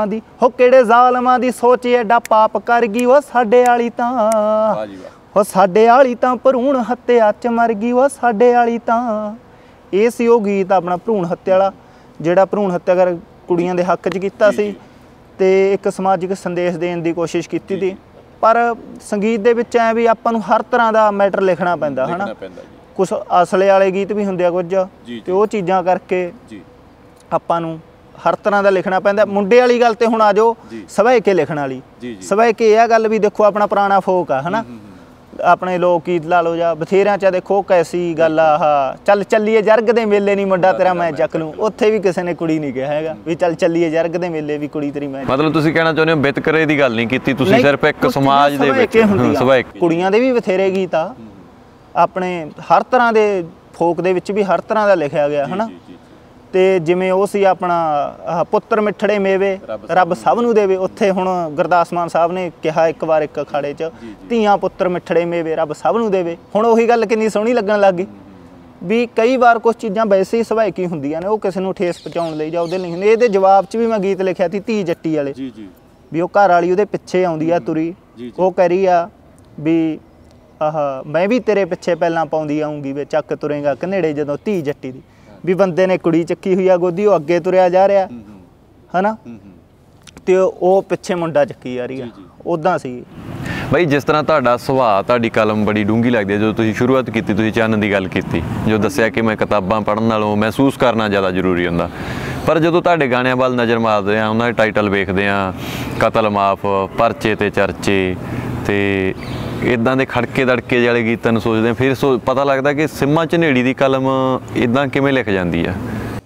ਜ਼ਾਲਮਾਂ ਦੀ ਸੋਚ ਐਡਾ ਪਾਪ ਕਰ ਗਈ। ਉਹ ਸਾਡੇ ਵਾਲੀ ਤਾਂ, ਉਹ ਸਾਡੇ ਵਾਲੀ ਤਾਂ ਭਰੂਣ ਹੱਤਿਆ 'ਚ ਮਰ ਗਈ। ਉਹ ਸਾਡੇ ਵਾਲੀ ਤਾਂ। ਇਹ ਸੀ ਉਹ ਗੀਤ ਆਪਣਾ ਭਰੂਣ ਹੱਤਿਆ ਵਾਲਾ, ਜਿਹੜਾ ਭਰੂਣ ਹੱਤਿਆ ਕਰ ਕੁੜੀਆਂ ਦੇ ਹੱਕ 'ਚ ਕੀਤਾ ਸੀ ਤੇ ਇੱਕ ਸਮਾਜਿਕ ਸੰਦੇਸ਼ ਦੇਣ ਦੀ ਕੋਸ਼ਿਸ਼ ਕੀਤੀ ਸੀ। ਪਰ ਸੰਗੀਤ ਦੇ ਵਿੱਚ ਐ ਵੀ ਆਪਾਂ ਨੂੰ ਹਰ ਤਰ੍ਹਾਂ ਦਾ ਮੈਟਰ ਲਿਖਣਾ ਪੈਂਦਾ ਹਨਾ। ਕੁਝ ਅਸਲੇ ਵਾਲੇ ਗੀਤ ਵੀ ਹੁੰਦੇ ਆ ਕੁਝ, ਤੇ ਉਹ ਚੀਜ਼ਾਂ ਕਰਕੇ ਆਪਾਂ ਨੂੰ ਹਰ ਤਰ੍ਹਾਂ ਦਾ ਲਿਖਣਾ ਪੈਂਦਾ। ਮੁੰਡੇ ਵਾਲੀ ਗੱਲ ਤੇ ਹੁਣ ਆ ਜਾਓ ਸਵੈਕੇ ਲਿਖਣ ਵਾਲੀ। ਸਵੈਕੇ ਇਹ ਗੱਲ ਵੀ ਦੇਖੋ ਆਪਣਾ ਪੁਰਾਣਾ ਫੋਕ ਆ ਹਨਾ, ਆਪਣੇ ਲੋਕ ਗੀਤ ਲਾ ਲਓ ਜਾਂ ਬਥੇਰਿਆਂ 'ਚ ਦੇਖੋ ਕੈਸੀ ਗੱਲ ਆ ਆਹ ਚੱਲ ਚੱਲੀਏ ਜਰਗ ਦੇ ਮੇਲੇ ਨਹੀਂ ਮੁੰਡਾ ਤੇਰਾ ਮੈਂ ਚੱਕ ਲੂੰ, ਉੱਥੇ ਵੀ ਕਿਸੇ ਨੇ ਕੁੜੀ ਨਹੀਂ ਕਿਹਾ ਹੈਗਾ ਵੀ ਚੱਲ ਚੱਲੀਏ ਜਰਗ ਦੇ ਮੇਲੇ ਵੀ ਕੁੜੀ ਤੇਰੀ ਮੈਂ। ਮਤਲਬ ਤੁਸੀਂ ਕਹਿਣਾ ਚਾਹੁੰਦੇ ਹੋ ਵਿਤਕਰੇ ਦੀ ਗੱਲ ਨਹੀਂ ਕੀਤੀ ਤੁਸੀਂ, ਸਿਰਫ ਇੱਕ ਸਮਾਜ ਦੇ ਵਿੱਚ ਸਵੈਕੇ। ਕੁੜੀਆਂ ਦੇ ਵੀ ਬਥੇਰੇ ਗੀਤ ਆ ਆਪਣੇ, ਹਰ ਤਰ੍ਹਾਂ ਦੇ ਫੋਕ ਦੇ ਵਿੱਚ ਵੀ ਹਰ ਤਰ੍ਹਾਂ ਦਾ ਲਿਖਿਆ ਗਿਆ ਹਨਾ। ਤੇ ਜਿਵੇਂ ਉਹ ਸੀ ਆਪਣਾ ਪੁੱਤਰ ਮਿੱਠੜੇ ਮੇਵੇ ਰੱਬ ਸਭ ਨੂੰ ਦੇਵੇ, ਉੱਥੇ ਹੁਣ ਗੁਰਦਾਸ ਮਾਨ ਸਾਹਿਬ ਨੇ ਕਿਹਾ ਇੱਕ ਵਾਰ ਇੱਕ ਅਖਾੜੇ 'ਚ, ਧੀਆਂ ਪੁੱਤਰ ਮਿੱਠੜੇ ਮੇਵੇ ਰੱਬ ਸਭ ਨੂੰ ਦੇਵੇ। ਹੁਣ ਉਹੀ ਗੱਲ ਕਿੰਨੀ ਸੋਹਣੀ ਲੱਗਣ ਲੱਗ ਗਈ ਵੀ ਕਈ ਵਾਰ ਕੁਝ ਚੀਜ਼ਾਂ ਵੈਸੇ ਹੀ ਸਵਾਇਕੀ ਹੁੰਦੀਆਂ ਨੇ, ਉਹ ਕਿਸੇ ਨੂੰ ਠੇਸ ਪਹੁੰਚਾਉਣ ਲਈ ਜਾਂ ਉਹਦੇ ਲਈ ਹੁੰਦੇ। ਇਹਦੇ ਜਵਾਬ 'ਚ ਵੀ ਮੈਂ ਗੀਤ ਲਿਖਿਆ ਸੀ ਧੀ ਜੱਟੀ ਵਾਲੇ ਵੀ ਉਹ ਘਰ ਵਾਲੀ ਉਹਦੇ ਪਿੱਛੇ ਆਉਂਦੀ ਆ ਤੁਰੀ, ਉਹ ਕਹਿ ਰਹੀ ਆ ਵੀ ਆਹ ਮੈਂ ਵੀ ਤੇਰੇ ਪਿੱਛੇ ਪਹਿਲਾਂ ਪਾਉਂਦੀ ਆਉਂਗੀ ਵੇ ਚੱਕ ਤੁਰੇਗਾ ਕਨੇੜੇ ਜਦੋਂ ਧੀ ਜੱਟੀ ਦੀ, ਵੀ ਬੰਦੇ ਨੇ ਕੁੜੀ ਚੱਕੀ ਹੋਈ ਆ ਗੋਦੀ, ਉਹ ਅੱਗੇ ਤੁਰਿਆ ਜਾ ਰਿਹਾ ਹਨਾ ਤੇ ਉਹ ਪਿੱਛੇ ਮੁੰਡਾ ਚੱਕੀ ਜਾ ਰਹੀ ਆ। ਉੱਦਾਂ ਸੀ ਬਈ ਜਿਸ ਤਰ੍ਹਾਂ ਤੁਹਾਡਾ ਸੁਭਾਅ, ਤੁਹਾਡੀ ਕਲਮ ਬੜੀ ਡੂੰਘੀ ਲੱਗਦੀ ਹੈ। ਜਦੋਂ ਤੁਸੀਂ ਸ਼ੁਰੂਆਤ ਕੀਤੀ ਤੁਸੀਂ ਚੰਨ ਦੀ ਗੱਲ ਕੀਤੀ, ਜੋ ਦੱਸਿਆ ਕਿ ਮੈਂ ਕਿਤਾਬਾਂ ਪੜ੍ਹਨ ਨਾਲੋਂ ਮਹਿਸੂਸ ਕਰਨਾ ਜ਼ਿਆਦਾ ਜ਼ਰੂਰੀ ਹੁੰਦਾ, ਪਰ ਜਦੋਂ ਤੁਹਾਡੇ ਗਾਣਿਆਂ ਵੱਲ ਨਜ਼ਰ ਮਾਰਦੇ ਆ, ਉਹਨਾਂ ਦੇ ਟਾਈਟਲ ਵੇਖਦੇ ਆ, ਕਤਲ ਮਾਫ, ਪਰਚੇ ਤੇ ਚਰਚੇ ਤੇ ਇੱਦਾਂ ਦੇ ਖੜਕੇ ਦੜਕੇ ਵਾਲੇ ਗੀਤਾਂ ਨੂੰ ਸੋਚਦੇ ਫਿਰ ਪਤਾ ਲੱਗਦਾ ਕਿ ਸਿੰਮਾ ਝਨੇੜੀ ਦੀ ਕਲਮ ਇੱਦਾਂ ਕਿਵੇਂ ਲਿਖ ਜਾਂਦੀ ਆ।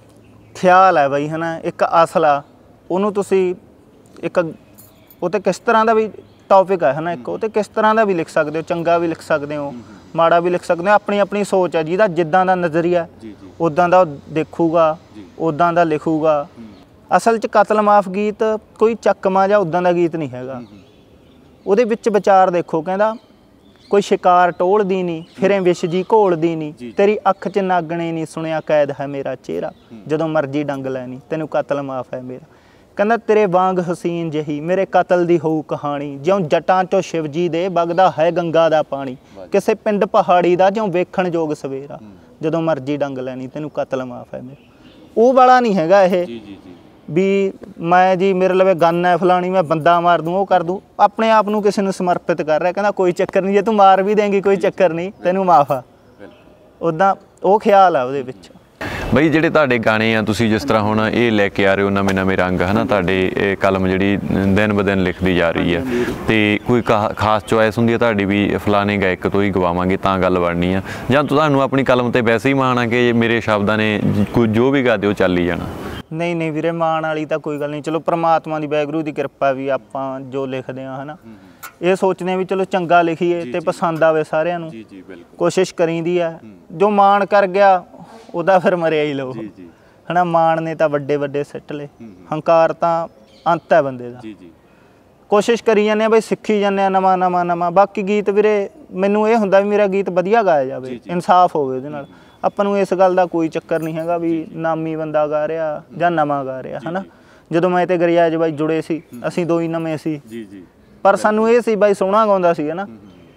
ਖਿਆਲ ਹੈ ਬਈ ਹਨਾ, ਇੱਕ ਅਸਲਾ ਉਹਨੂੰ ਤੁਸੀਂ ਇੱਕ ਉਹ 'ਤੇ ਕਿਸ ਤਰ੍ਹਾਂ ਦਾ ਵੀ ਟੌਪਿਕ ਹੈ ਹਨਾ, ਇੱਕ ਉਹ 'ਤੇ ਕਿਸ ਤਰ੍ਹਾਂ ਦਾ ਵੀ ਲਿਖ ਸਕਦੇ ਹੋ, ਚੰਗਾ ਵੀ ਲਿਖ ਸਕਦੇ ਹੋ, ਮਾੜਾ ਵੀ ਲਿਖ ਸਕਦੇ ਹੋ। ਆਪਣੀ ਆਪਣੀ ਸੋਚ ਹੈ, ਜਿਹਦਾ ਜਿੱਦਾਂ ਦਾ ਨਜ਼ਰੀਆ ਉੱਦਾਂ ਦਾ ਦੇਖੂਗਾ, ਉੱਦਾਂ ਦਾ ਲਿਖੂਗਾ। ਅਸਲ 'ਚ ਕਤਲ ਮਾਫ ਗੀਤ ਕੋਈ ਚੱਕਮਾ ਜਾਂ ਉੱਦਾਂ ਦਾ ਗੀਤ ਨਹੀਂ ਹੈਗਾ। ਉਹਦੇ ਵਿੱਚ ਵਿਚਾਰ ਦੇਖੋ, ਕਹਿੰਦਾ ਕੋਈ ਸ਼ਿਕਾਰ ਟੋਲਦੀ ਨਹੀਂ ਫਿਰੇ ਵਿਸ਼ ਜੀ ਘੋਲਦੀ ਨਹੀਂ, ਤੇਰੀ ਅੱਖ 'ਚ ਨਾਗਣੇ ਨਹੀਂ ਸੁਣਿਆ ਕੈਦ ਹੈ ਮੇਰਾ ਚਿਹਰਾ, ਜਦੋਂ ਮਰਜੀ ਡੰਗ ਲੈਣੀ ਤੈਨੂੰ ਕਤਲ ਮਾਫ ਹੈ ਮੇਰਾ। ਕਹਿੰਦਾ ਤੇਰੇ ਵਾਂਗ ਹਸੀਨ ਜਹੀ ਮੇਰੇ ਕਤਲ ਦੀ ਹੋਊ ਕਹਾਣੀ, ਜਿਉਂ ਜਟਾਂ 'ਚੋਂ ਸ਼ਿਵ ਜੀ ਦੇ ਵਗਦਾ ਹੈ ਗੰਗਾ ਦਾ ਪਾਣੀ, ਕਿਸੇ ਪਿੰਡ ਪਹਾੜੀ ਦਾ ਜਿਉਂ ਵੇਖਣ ਯੋਗ ਸਵੇਰਾ, ਜਦੋਂ ਮਰਜੀ ਡੰਗ ਲੈਣੀ ਤੈਨੂੰ ਕਤਲ ਮਾਫ ਹੈ ਮੇਰਾ। ਉਹ ਵਾਲਾ ਨਹੀਂ ਹੈਗਾ ਇਹ ਵੀ ਮੈਂ ਜੀ ਮੇਰੇ ਲਵੇ ਗੰਨ ਹੈ ਫਲਾਣੀ ਮੈਂ ਬੰਦਾ ਮਾਰ ਦੂੰ ਉਹ ਕਰ ਦੂੰ, ਆਪਣੇ ਆਪ ਨੂੰ ਕਿਸੇ ਨੂੰ ਸਮਰਪਿਤ ਕਰ ਰਿਹਾ। ਕਹਿੰਦਾ ਕੋਈ ਚੱਕਰ ਨਹੀਂ, ਜੇ ਤੂੰ ਮਾਰ ਵੀ ਦੇਂਗੀ ਕੋਈ ਚੱਕਰ ਨਹੀਂ, ਤੈਨੂੰ ਮਾਫ ਆ। ਉੱਦਾਂ ਉਹ ਖਿਆਲ ਆ ਉਹਦੇ ਵਿੱਚ। ਬਈ ਜਿਹੜੇ ਤੁਹਾਡੇ ਗਾਣੇ ਆ, ਤੁਸੀਂ ਜਿਸ ਤਰ੍ਹਾਂ ਹੁਣ ਇਹ ਲੈ ਕੇ ਆ ਰਹੇ ਹੋ ਨਵੇਂ ਨਵੇਂ ਰੰਗ ਹੈ ਨਾ, ਤੁਹਾਡੇ ਇਹ ਕਲਮ ਜਿਹੜੀ ਦਿਨ ਬ ਦਿਨ ਲਿਖਦੀ ਜਾ ਰਹੀ ਹੈ, ਤੇ ਕੋਈ ਖਾਸ ਚੋਇਸ ਹੁੰਦੀ ਹੈ ਤੁਹਾਡੀ ਵੀ ਫਲਾਣੇ ਗਾਇਕ ਤੋਂ ਹੀ ਗਵਾਵਾਂਗੇ ਤਾਂ ਗੱਲ ਬਣਨੀ ਆ, ਜਾਂ ਤੁਹਾਨੂੰ ਆਪਣੀ ਕਲਮ ਤੇ ਵੈਸੇ ਹੀ ਮਾਣ ਆ ਕਿ ਮੇਰੇ ਸ਼ਬਦਾਂ ਨੇ ਕੋਈ ਜੋ ਵੀ ਗਾ ਦਿਓ ਚੱਲ ਹੀ ਜਾਣਾ? ਨਹੀਂ ਨਹੀਂ ਵੀਰੇ, ਮਾਣ ਵਾਲੀ ਤਾਂ ਕੋਈ ਗੱਲ ਨਹੀਂ। ਚਲੋ ਪ੍ਰਮਾਤਮਾ ਦੀ ਵਾਹਿਗੁਰੂ ਦੀ ਕਿਰਪਾ ਵੀ ਆਪਾਂ ਜੋ ਲਿਖਦੇ ਹਾਂ ਹਨਾ, ਇਹ ਸੋਚਦੇ ਵੀ ਚਲੋ ਚੰਗਾ ਲਿਖੀਏ ਤੇ ਪਸੰਦ ਆਵੇ ਸਾਰਿਆਂ ਨੂੰ, ਕੋਸ਼ਿਸ਼ ਕਰੀਦੀ ਆ। ਜੋ ਮਾਣ ਕਰ ਗਿਆ ਉਹਦਾ ਫਿਰ ਮਰਿਆ ਹੀ ਲਓ ਹਨਾ। ਮਾਣ ਨੇ ਤਾਂ ਵੱਡੇ ਵੱਡੇ ਸਿੱਟ ਲਏ, ਹੰਕਾਰ ਤਾਂ ਅੰਤ ਹੈ ਬੰਦੇ ਦਾ। ਕੋਸ਼ਿਸ਼ ਕਰੀ ਜਾਂਦੇ ਆ ਬਈ, ਸਿੱਖੀ ਜਾਂਦੇ ਆ ਨਵਾਂ ਨਵਾਂ ਨਵਾਂ। ਬਾਕੀ ਗੀਤ ਵੀਰੇ ਮੈਨੂੰ ਇਹ ਹੁੰਦਾ ਵੀ ਮੇਰਾ ਗੀਤ ਵਧੀਆ ਗਾਇਆ ਜਾਵੇ, ਇਨਸਾਫ ਹੋਵੇ ਉਹਦੇ ਨਾਲ। ਆਪਾਂ ਨੂੰ ਇਸ ਗੱਲ ਦਾ ਕੋਈ ਚੱਕਰ ਨਹੀਂ ਹੈਗਾ ਵੀ ਨਾਮੀ ਬੰਦਾ ਗਾ ਰਿਹਾ ਜਾਂ ਨਵਾਂ ਗਾ ਰਿਹਾ ਹਨਾ। ਜਦੋਂ ਮੈਂ ਤੇ ਗਰਿਆਜ ਬਾਈ ਜੁੜੇ ਸੀ, ਅਸੀਂ ਦੋ ਹੀ ਨਵੇਂ ਸੀ, ਪਰ ਸਾਨੂੰ ਇਹ ਸੀ ਬਾਈ ਸੋਹਣਾ ਗਾਉਂਦਾ ਸੀ ਹਨਾ,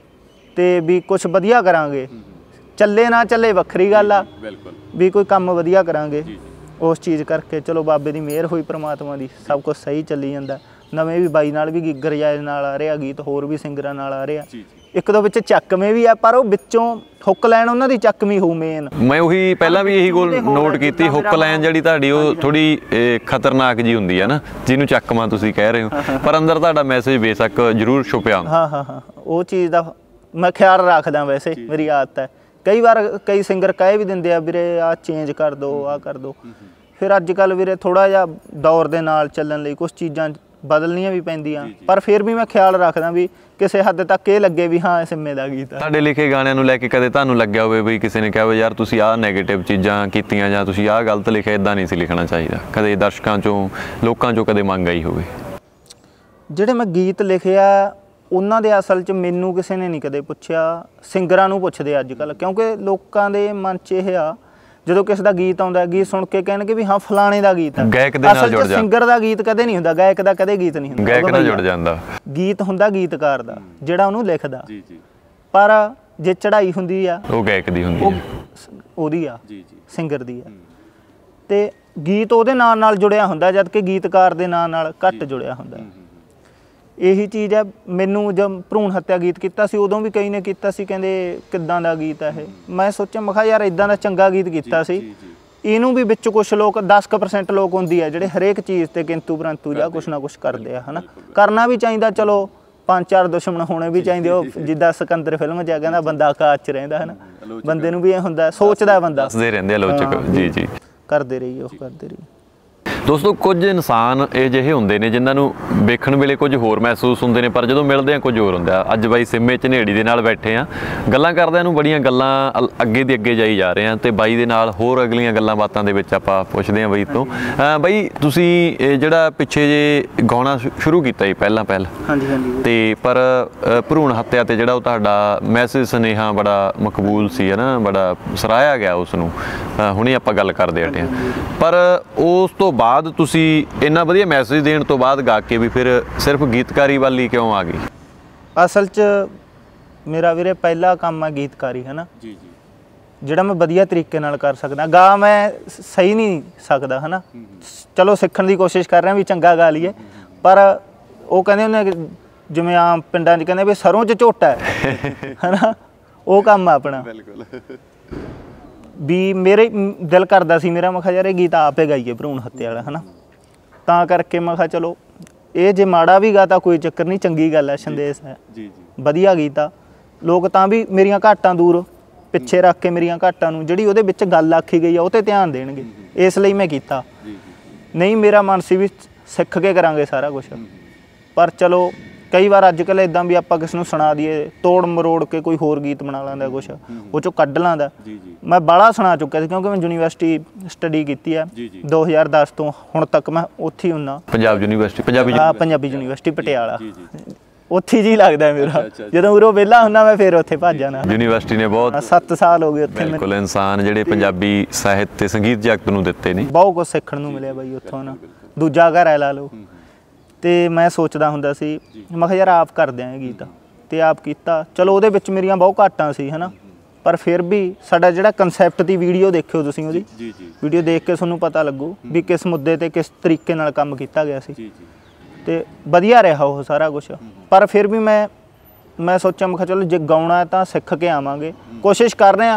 ਤੇ ਵੀ ਕੁਛ ਵਧੀਆ ਕਰਾਂਗੇ। ਚੱਲੇ ਨਾ ਚੱਲੇ ਵੱਖਰੀ ਗੱਲ ਆ, ਵੀ ਕੋਈ ਕੰਮ ਵਧੀਆ ਕਰਾਂਗੇ ਉਸ ਚੀਜ਼ ਕਰਕੇ। ਚਲੋ ਬਾਬੇ ਦੀ ਮਿਹਰ ਹੋਈ ਪ੍ਰਮਾਤਮਾ ਦੀ, ਸਭ ਕੁਛ ਸਹੀ ਚੱਲੀ ਜਾਂਦਾ। ਨਵੇਂ ਵੀ ਬਾਈ ਨਾਲ ਵੀ ਗਰਿਆਜ ਨਾਲ ਆ ਰਿਹਾ ਗੀਤ, ਹੋਰ ਵੀ ਸਿੰਗਰਾਂ ਨਾਲ ਆ ਰਿਹਾ। ਇੱਕ ਦੋ ਵਿੱਚ ਚੱਕਵੇਂ ਵੀ ਆ, ਪਰ ਉਹ ਵਿੱਚੋਂ ਹੁੱਕ ਲਾਈਨ ਉਹਨਾਂ ਦੀ ਚੱਕਵੀਂ ਹੋਊ ਮੇਨ। ਮੈਂ ਉਹੀ ਪਹਿਲਾਂ ਵੀ ਇਹੀ ਗੱਲ ਨੋਟ ਕੀਤੀ, ਹੁੱਕ ਲਾਈਨ ਜਿਹੜੀ ਤੁਹਾਡੀ ਉਹ ਥੋੜੀ ਖਤਰਨਾਕ ਜੀ ਹੁੰਦੀ ਹੈ ਨਾ, ਜਿਹਨੂੰ ਚੱਕਵਾਂ ਤੁਸੀਂ ਕਹਿ ਰਹੇ ਹੋ, ਪਰ ਅੰਦਰ ਤੁਹਾਡਾ ਮੈਸੇਜ ਬੇਸ਼ੱਕ ਜ਼ਰੂਰ ਛੁਪਿਆ। ਹਾਂ, ਉਹ ਚੀਜ਼ ਦਾ ਮੈਂ ਖਿਆਲ ਰੱਖਦਾ। ਵੈਸੇ ਮੇਰੀ ਆਦਤ ਹੈ, ਕਈ ਵਾਰ ਕਈ ਸਿੰਗਰ ਕਹਿ ਵੀ ਦਿੰਦੇ ਆ ਵੀਰੇ ਆਹ ਚੇਂਜ ਕਰ ਦਿਓ, ਆਹ ਕਰ ਦਿਓ। ਫਿਰ ਅੱਜ ਕੱਲ੍ਹ ਵੀਰੇ ਥੋੜ੍ਹਾ ਜਿਹਾ ਦੌਰ ਦੇ ਨਾਲ ਚੱਲਣ ਲਈ ਕੁਛ ਚੀਜ਼ਾਂ ਬਦਲਣੀਆਂ ਵੀ ਪੈਂਦੀਆਂ, ਪਰ ਫਿਰ ਵੀ ਮੈਂ ਖਿਆਲ ਰੱਖਦਾ ਵੀ ਕਿਸੇ ਹੱਦ ਤੱਕ ਇਹ ਲੱਗੇ ਵੀ ਹਾਂ ਇਹ ਸਿੰਮੇ ਦਾ ਗੀਤ ਆ। ਤੁਹਾਡੇ ਲਿਖੇ ਗਾਣਿਆਂ ਨੂੰ ਲੈ ਕੇ ਕਦੇ ਤੁਹਾਨੂੰ ਲੱਗਿਆ ਹੋਵੇ ਵੀ ਕਿਸੇ ਨੇ ਕਿਹਾ ਹੋਵੇ ਯਾਰ ਤੁਸੀਂ ਆਹ ਨੈਗੇਟਿਵ ਚੀਜ਼ਾਂ ਕੀਤੀਆਂ ਜਾਂ ਤੁਸੀਂ ਆਹ ਗਲਤ ਲਿਖਿਆ, ਇੱਦਾਂ ਨਹੀਂ ਸੀ ਲਿਖਣਾ ਚਾਹੀਦਾ? ਕਦੇ ਦਰਸ਼ਕਾਂ ਚੋਂ ਲੋਕਾਂ ਚੋਂ ਕਦੇ ਮੰਗ ਆਈ ਹੋਵੇ? ਜਿਹੜੇ ਮੈਂ ਗੀਤ ਲਿਖਿਆ ਉਹਨਾਂ ਦੇ ਅਸਲ 'ਚ ਮੈਨੂੰ ਕਿਸੇ ਨੇ ਨਹੀਂ ਕਦੇ ਪੁੱਛਿਆ, ਸਿੰਗਰਾਂ ਨੂੰ ਪੁੱਛਦੇ ਅੱਜ ਕੱਲ੍ਹ। ਕਿਉਂਕਿ ਲੋਕਾਂ ਦੇ ਮਨ 'ਚ ਇਹ ਆ ਜਦੋਂ ਕਿਸੇ ਦਾ ਗੀਤ ਆਉਂਦਾ, ਗੀਤ ਸੁਣ ਕੇ ਕਹਿਣਗੇ ਵੀ ਹਾਂ ਫਲਾਣੇ ਦਾ ਗੀਤ ਆ। ਗਾਇਕ ਦੇ ਨਾਲ ਜੁੜ ਜਾਂਦਾ, ਸਿੰਗਰ ਦਾ ਗੀਤ ਕਦੇ ਨਹੀਂ ਹੁੰਦਾ, ਗਾਇਕ ਦਾ ਕਦੇ ਗੀਤ ਨਹੀਂ ਹੁੰਦਾ। ਗਾਇਕ ਨਾਲ ਜੁੜ ਜਾਂਦਾ, ਗੀਤ ਹੁੰਦਾ ਗੀਤਕਾਰ ਦਾ ਜਿਹੜਾ ਉਹਨੂੰ ਲਿਖਦਾ। ਪਰ ਜੇ ਚੜ੍ਹਾਈ ਹੁੰਦੀ ਆ ਉਹ ਗਾਇਕ ਦੀ ਹੁੰਦੀ ਆ, ਉਹਦੀ ਆ, ਸਿੰਗਰ ਦੀ ਆ। ਤੇ ਗੀਤ ਉਹਦੇ ਨਾਲ ਜੁੜਿਆ ਹੁੰਦਾ, ਜਦ ਕਿ ਗੀਤਕਾਰ ਦੇ ਨਾਲ ਘੱਟ ਜੁੜਿਆ ਹੁੰਦਾ। ਇਹੀ ਚੀਜ਼ ਹੈ। ਮੈਨੂੰ ਜਦ ਭਰੂਣ ਹੱਤਿਆ ਗੀਤ ਕੀਤਾ ਸੀ ਉਦੋਂ ਵੀ ਕਈ ਨੇ ਕੀਤਾ ਸੀ, ਕਹਿੰਦੇ ਕਿੱਦਾਂ ਦਾ ਗੀਤ ਹੈ ਇਹ। ਮੈਂ ਸੋਚਿਆ ਮੈਂ ਕਿਹਾ ਯਾਰ ਇਦਾਂ ਦਾ ਚੰਗਾ ਗੀਤ ਕੀਤਾ ਸੀ, ਇਹਨੂੰ ਵੀ ਵਿੱਚ ਕੁਛ ਲੋਕ 10% ਲੋਕ ਹੁੰਦੀ ਹੈ ਜਿਹੜੇ ਹਰੇਕ ਚੀਜ਼ ਤੇ ਕਿੰਤੂ ਪਰੰਤੂ ਜਾਂ ਕੁਛ ਨਾ ਕੁਛ ਕਰਦੇ ਆ, ਹੈ ਨਾ। ਕਰਨਾ ਵੀ ਚਾਹੀਦਾ, ਚਲੋ 5-4 ਦੁਸ਼ਮਣ ਹੋਣੇ ਵੀ ਚਾਹੀਦੇ। ਉਹ ਜਿੱਦਾਂ ਸਿਕੰਦਰ ਫਿਲਮ 'ਚ ਕਹਿੰਦਾ ਬੰਦਾ ਆਕਾਸ਼ 'ਚ ਰਹਿੰਦਾ, ਹੈ ਨਾ। ਬੰਦੇ ਨੂੰ ਵੀ ਇਹ ਹੁੰਦਾ, ਸੋਚਦਾ ਬੰਦਾ, ਦੱਸਦੇ ਰਹਿੰਦੇ ਆਲੋਚਕ। ਜੀ ਜੀ, ਕਰਦੇ ਰਹੀਏ, ਉਹ ਕਰਦੇ ਰਹੀਏ। ਦੋਸਤੋ, ਕੁਝ ਇਨਸਾਨ ਇਹ ਜਿਹੇ ਹੁੰਦੇ ਨੇ ਜਿਨ੍ਹਾਂ ਨੂੰ ਵੇਖਣ ਵੇਲੇ ਕੁਝ ਹੋਰ ਮਹਿਸੂਸ ਹੁੰਦੇ ਨੇ, ਪਰ ਜਦੋਂ ਮਿਲਦੇ ਆ ਕੁਝ ਹੋਰ ਹੁੰਦਾ। ਅੱਜ ਬਾਈ ਸਿੰਮੇ ਝਨੇੜੀ ਦੇ ਨਾਲ ਬੈਠੇ ਆ, ਗੱਲਾਂ ਕਰਦਿਆਂ ਨੂੰ ਬੜੀਆਂ ਗੱਲਾਂ ਅੱਗੇ ਦੀ ਅੱਗੇ ਜਾਈ ਜਾ ਰਹੇ ਆ, ਤੇ ਬਾਈ ਦੇ ਨਾਲ ਹੋਰ ਅਗਲੀਆਂ ਗੱਲਾਂ ਬਾਤਾਂ ਦੇ ਵਿੱਚ ਆਪਾਂ ਪੁੱਛਦੇ ਆ ਬਾਈ ਤੋਂ। ਬਾਈ, ਤੁਸੀਂ ਇਹ ਜਿਹੜਾ ਪਿੱਛੇ ਜੇ ਗਾਉਣਾ ਸ਼ੁਰੂ ਕੀਤਾ ਸੀ ਪਹਿਲਾਂ ਹਾਂਜੀ ਹਾਂਜੀ, ਤੇ ਪਰ ਭਰੂਣ ਹੱਤਿਆ ਤੇ ਜਿਹੜਾ ਉਹ ਤੁਹਾਡਾ ਮੈਸੇਜ ਸੁਨੇਹਾ ਬੜਾ ਮਕਬੂਲ ਸੀ, ਹੈ ਨਾ, ਬੜਾ ਸਰਾਹਿਆ ਗਿਆ ਉਸ ਨੂੰ। ਹੁਣੇ ਆਪਾਂ ਗੱਲ ਕਰਦੇ ਹਟੇ ਆ, ਪਰ ਉਸ ਤੋਂ ਬਾਅਦ ਤੁਸੀਂ ਇੰਨਾ ਵਧੀਆ ਮੈਸੇਜ ਦੇਣ ਤੋਂ ਬਾਅਦ ਗਾ ਕੇ ਵੀ ਫਿਰ ਸਿਰਫ ਗੀਤਕਾਰੀ ਵੱਲ ਹੀ ਕਿਉਂ ਆ ਗਈ? ਅਸਲ 'ਚ ਮੇਰਾ ਵੀਰੇ ਪਹਿਲਾ ਕੰਮ ਹੈ ਗੀਤਕਾਰੀ, ਹੈ ਨਾ ਜੀ, ਜਿਹੜਾ ਮੈਂ ਵਧੀਆ ਤਰੀਕੇ ਨਾਲ ਕਰ ਸਕਦਾ। ਗਾ ਮੈਂ ਸਹੀ ਨਹੀਂ ਸਕਦਾ, ਹੈ ਨਾ। ਚਲੋ ਸਿੱਖਣ ਦੀ ਕੋਸ਼ਿਸ਼ ਕਰ ਰਿਹਾ ਵੀ ਚੰਗਾ ਗਾ ਲਈਏ, ਪਰ ਉਹ ਕਹਿੰਦੇ ਹੁੰਦੇ ਜਿਵੇਂ ਆਮ ਪਿੰਡਾਂ 'ਚ ਕਹਿੰਦੇ ਵੀ ਸਰੋਂ 'ਚ ਝੋਟਾ ਹੈ ਨਾ, ਉਹ ਕੰਮ ਆ ਆਪਣਾ। ਬਿਲਕੁਲ। ਵੀ ਮੇਰੇ ਦਿਲ ਕਰਦਾ ਸੀ ਮੇਰਾ, ਮੈਂ ਕਿਹਾ ਯਾਰ ਇਹ ਗੀਤ ਆਪੇ ਗਾਈਏ ਭਰੂਣ ਹੱਤਿਆ ਵਾਲਾ, ਹੈ ਨਾ। ਤਾਂ ਕਰਕੇ ਮੈਂ ਕਿਹਾ ਚਲੋ ਇਹ ਜੇ ਮਾੜਾ ਵੀ ਗਾ ਤਾਂ ਕੋਈ ਚੱਕਰ ਨਹੀਂ, ਚੰਗੀ ਗੱਲ ਹੈ, ਸੰਦੇਸ਼ ਹੈ, ਵਧੀਆ ਗੀਤ ਆ। ਲੋਕ ਤਾਂ ਵੀ ਮੇਰੀਆਂ ਘਾਟਾਂ ਦੂਰ ਪਿੱਛੇ ਰੱਖ ਕੇ ਮੇਰੀਆਂ ਘਾਟਾਂ ਨੂੰ, ਜਿਹੜੀ ਉਹਦੇ ਵਿੱਚ ਗੱਲ ਆਖੀ ਗਈ ਆ ਉਹ 'ਤੇ ਧਿਆਨ ਦੇਣਗੇ, ਇਸ ਲਈ ਮੈਂ ਕੀਤਾ। ਨਹੀਂ, ਮੇਰਾ ਮਨ ਸੀ ਵੀ ਸਿੱਖ ਕੇ ਕਰਾਂਗੇ ਸਾਰਾ ਕੁਛ, ਪਰ ਚਲੋ ਕਈ ਵਾਰ ਅੱਜ ਕੱਲ੍ਹ ਇੱਦਾਂ ਵੀ ਆਪਾਂ ਕਿਸ ਨੂੰ ਸੁਣਾ ਦਈਏ, ਤੋੜ ਮਰੋੜ ਕੇ ਕੋਈ ਹੋਰ ਗੀਤ ਬਣਾ ਲੈਂਦਾ, ਕੁਛ ਉਹ 'ਚੋਂ ਕੱਢ ਲੈਂਦਾ। ਮੈਂ ਬਾਹਲਾ ਸੁਣਾ ਚੁੱਕਿਆ ਸੀ, ਕਿਉਂਕਿ ਮੈਂ ਯੂਨੀਵਰਸਿਟੀ ਸਟੱਡੀ ਕੀਤੀ ਹੈ 2010 ਤੋਂ ਹੁਣ ਤੱਕ। ਮੈਂ ਉੱਥੇ ਹੀ ਹੁੰਦਾ, ਪੰਜਾਬ ਯੂਨੀਵਰਸਿਟੀ, ਪੰਜਾਬੀ ਯੂਨੀਵਰਸਿਟੀ ਪਟਿਆਲਾ, ਉੱਥੇ ਜੀ ਲੱਗਦਾ ਮੇਰਾ। ਜਦੋਂ ਉਰੋਂ ਵਿਹਲਾ ਹੁੰਦਾ ਮੈਂ ਫਿਰ ਉੱਥੇ ਭੱਜ ਜਾਣਾ। ਯੂਨੀਵਰਸਿਟੀ ਨੇ ਬਹੁਤ 7 ਸਾਲ ਹੋ ਗਏ ਉੱਥੇ। ਬਿਲਕੁਲ, ਇਨਸਾਨ ਜਿਹੜੇ ਪੰਜਾਬੀ ਸਾਹਿਤ ਤੇ ਸੰਗੀਤ ਜਗਤ ਨੂੰ ਦਿੱਤੇ ਨੇ, ਬਹੁਤ ਕੁਛ ਸਿੱਖਣ ਨੂੰ ਮਿਲਿਆ ਬਾਈ ਉੱਥੋਂ ਨਾ। ਦੂਜਾ ਘਰ ਹੈ ਲਾ ਲਓ। ਤੇ ਮੈਂ ਸੋਚਦਾ ਹੁੰਦਾ ਸੀ, ਮੈਂ ਕਿਹਾ ਯਾਰ ਆਪ ਕਰਦੇ ਆ ਇਹ ਗੀਤ, ਤੇ ਆਪ ਕੀਤਾ। ਚਲੋ ਉਹਦੇ ਵਿੱਚ ਮੇਰੀਆਂ ਬਹੁਤ ਘਾਟਾਂ ਸੀ, ਹੈ ਨਾ, ਪਰ ਫਿਰ ਵੀ ਸਾਡਾ ਜਿਹੜਾ ਕਨਸੈਪਟ ਦੀ ਵੀਡੀਓ ਦੇਖਿਓ ਤੁਸੀਂ, ਉਹਦੀ ਵੀਡੀਓ ਦੇਖ ਕੇ ਤੁਹਾਨੂੰ ਪਤਾ ਲੱਗੂ ਵੀ ਕਿਸ ਮੁੱਦੇ ਤੇ ਕਿਸ ਤਰੀਕੇ ਨਾਲ ਕੰਮ ਕੀਤਾ ਗਿਆ ਸੀ, ਤੇ ਵਧੀਆ ਰਿਹਾ ਉਹ ਸਾਰਾ ਕੁਛ। ਪਰ ਫਿਰ ਵੀ ਮੈਂ ਸੋਚਿਆ, ਮੈਂ ਕਿਹਾ ਚਲੋ ਜੇ ਗਾਉਣਾ ਤਾਂ ਸਿੱਖ ਕੇ ਆਵਾਂਗੇ, ਕੋਸ਼ਿਸ਼ ਕਰ ਰਹੇ ਹਾਂ।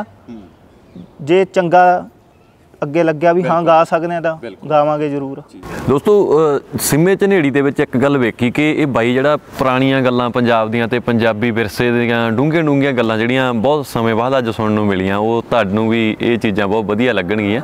ਜੇ ਚੰਗਾ ਅੱਗੇ ਲੱਗਿਆ ਵੀ ਹਾਂ ਗਾ ਸਕਦੇ ਆ ਤਾਂ ਗਾਵਾਂਗੇ ਜ਼ਰੂਰ। ਦੋਸਤੋ, ਸਿੰਮੇ ਝਨੇੜੀ ਦੇ ਵਿੱਚ ਇੱਕ ਗੱਲ ਵੇਖੀ ਕਿ ਇਹ ਬਾਈ ਜਿਹੜਾ ਪੁਰਾਣੀਆਂ ਗੱਲਾਂ ਪੰਜਾਬ ਦੀਆਂ ਤੇ ਪੰਜਾਬੀ ਵਿਰਸੇ ਦੀਆਂ ਡੂੰਘੀਆਂ ਗੱਲਾਂ ਜਿਹੜੀਆਂ ਬਹੁਤ ਸਮੇਂ ਬਾਅਦ ਅੱਜ ਸੁਣਨ ਨੂੰ ਮਿਲੀਆਂ, ਉਹ ਤੁਹਾਨੂੰ ਵੀ ਇਹ ਚੀਜ਼ਾਂ ਬਹੁਤ ਵਧੀਆ ਲੱਗਣਗੀਆਂ।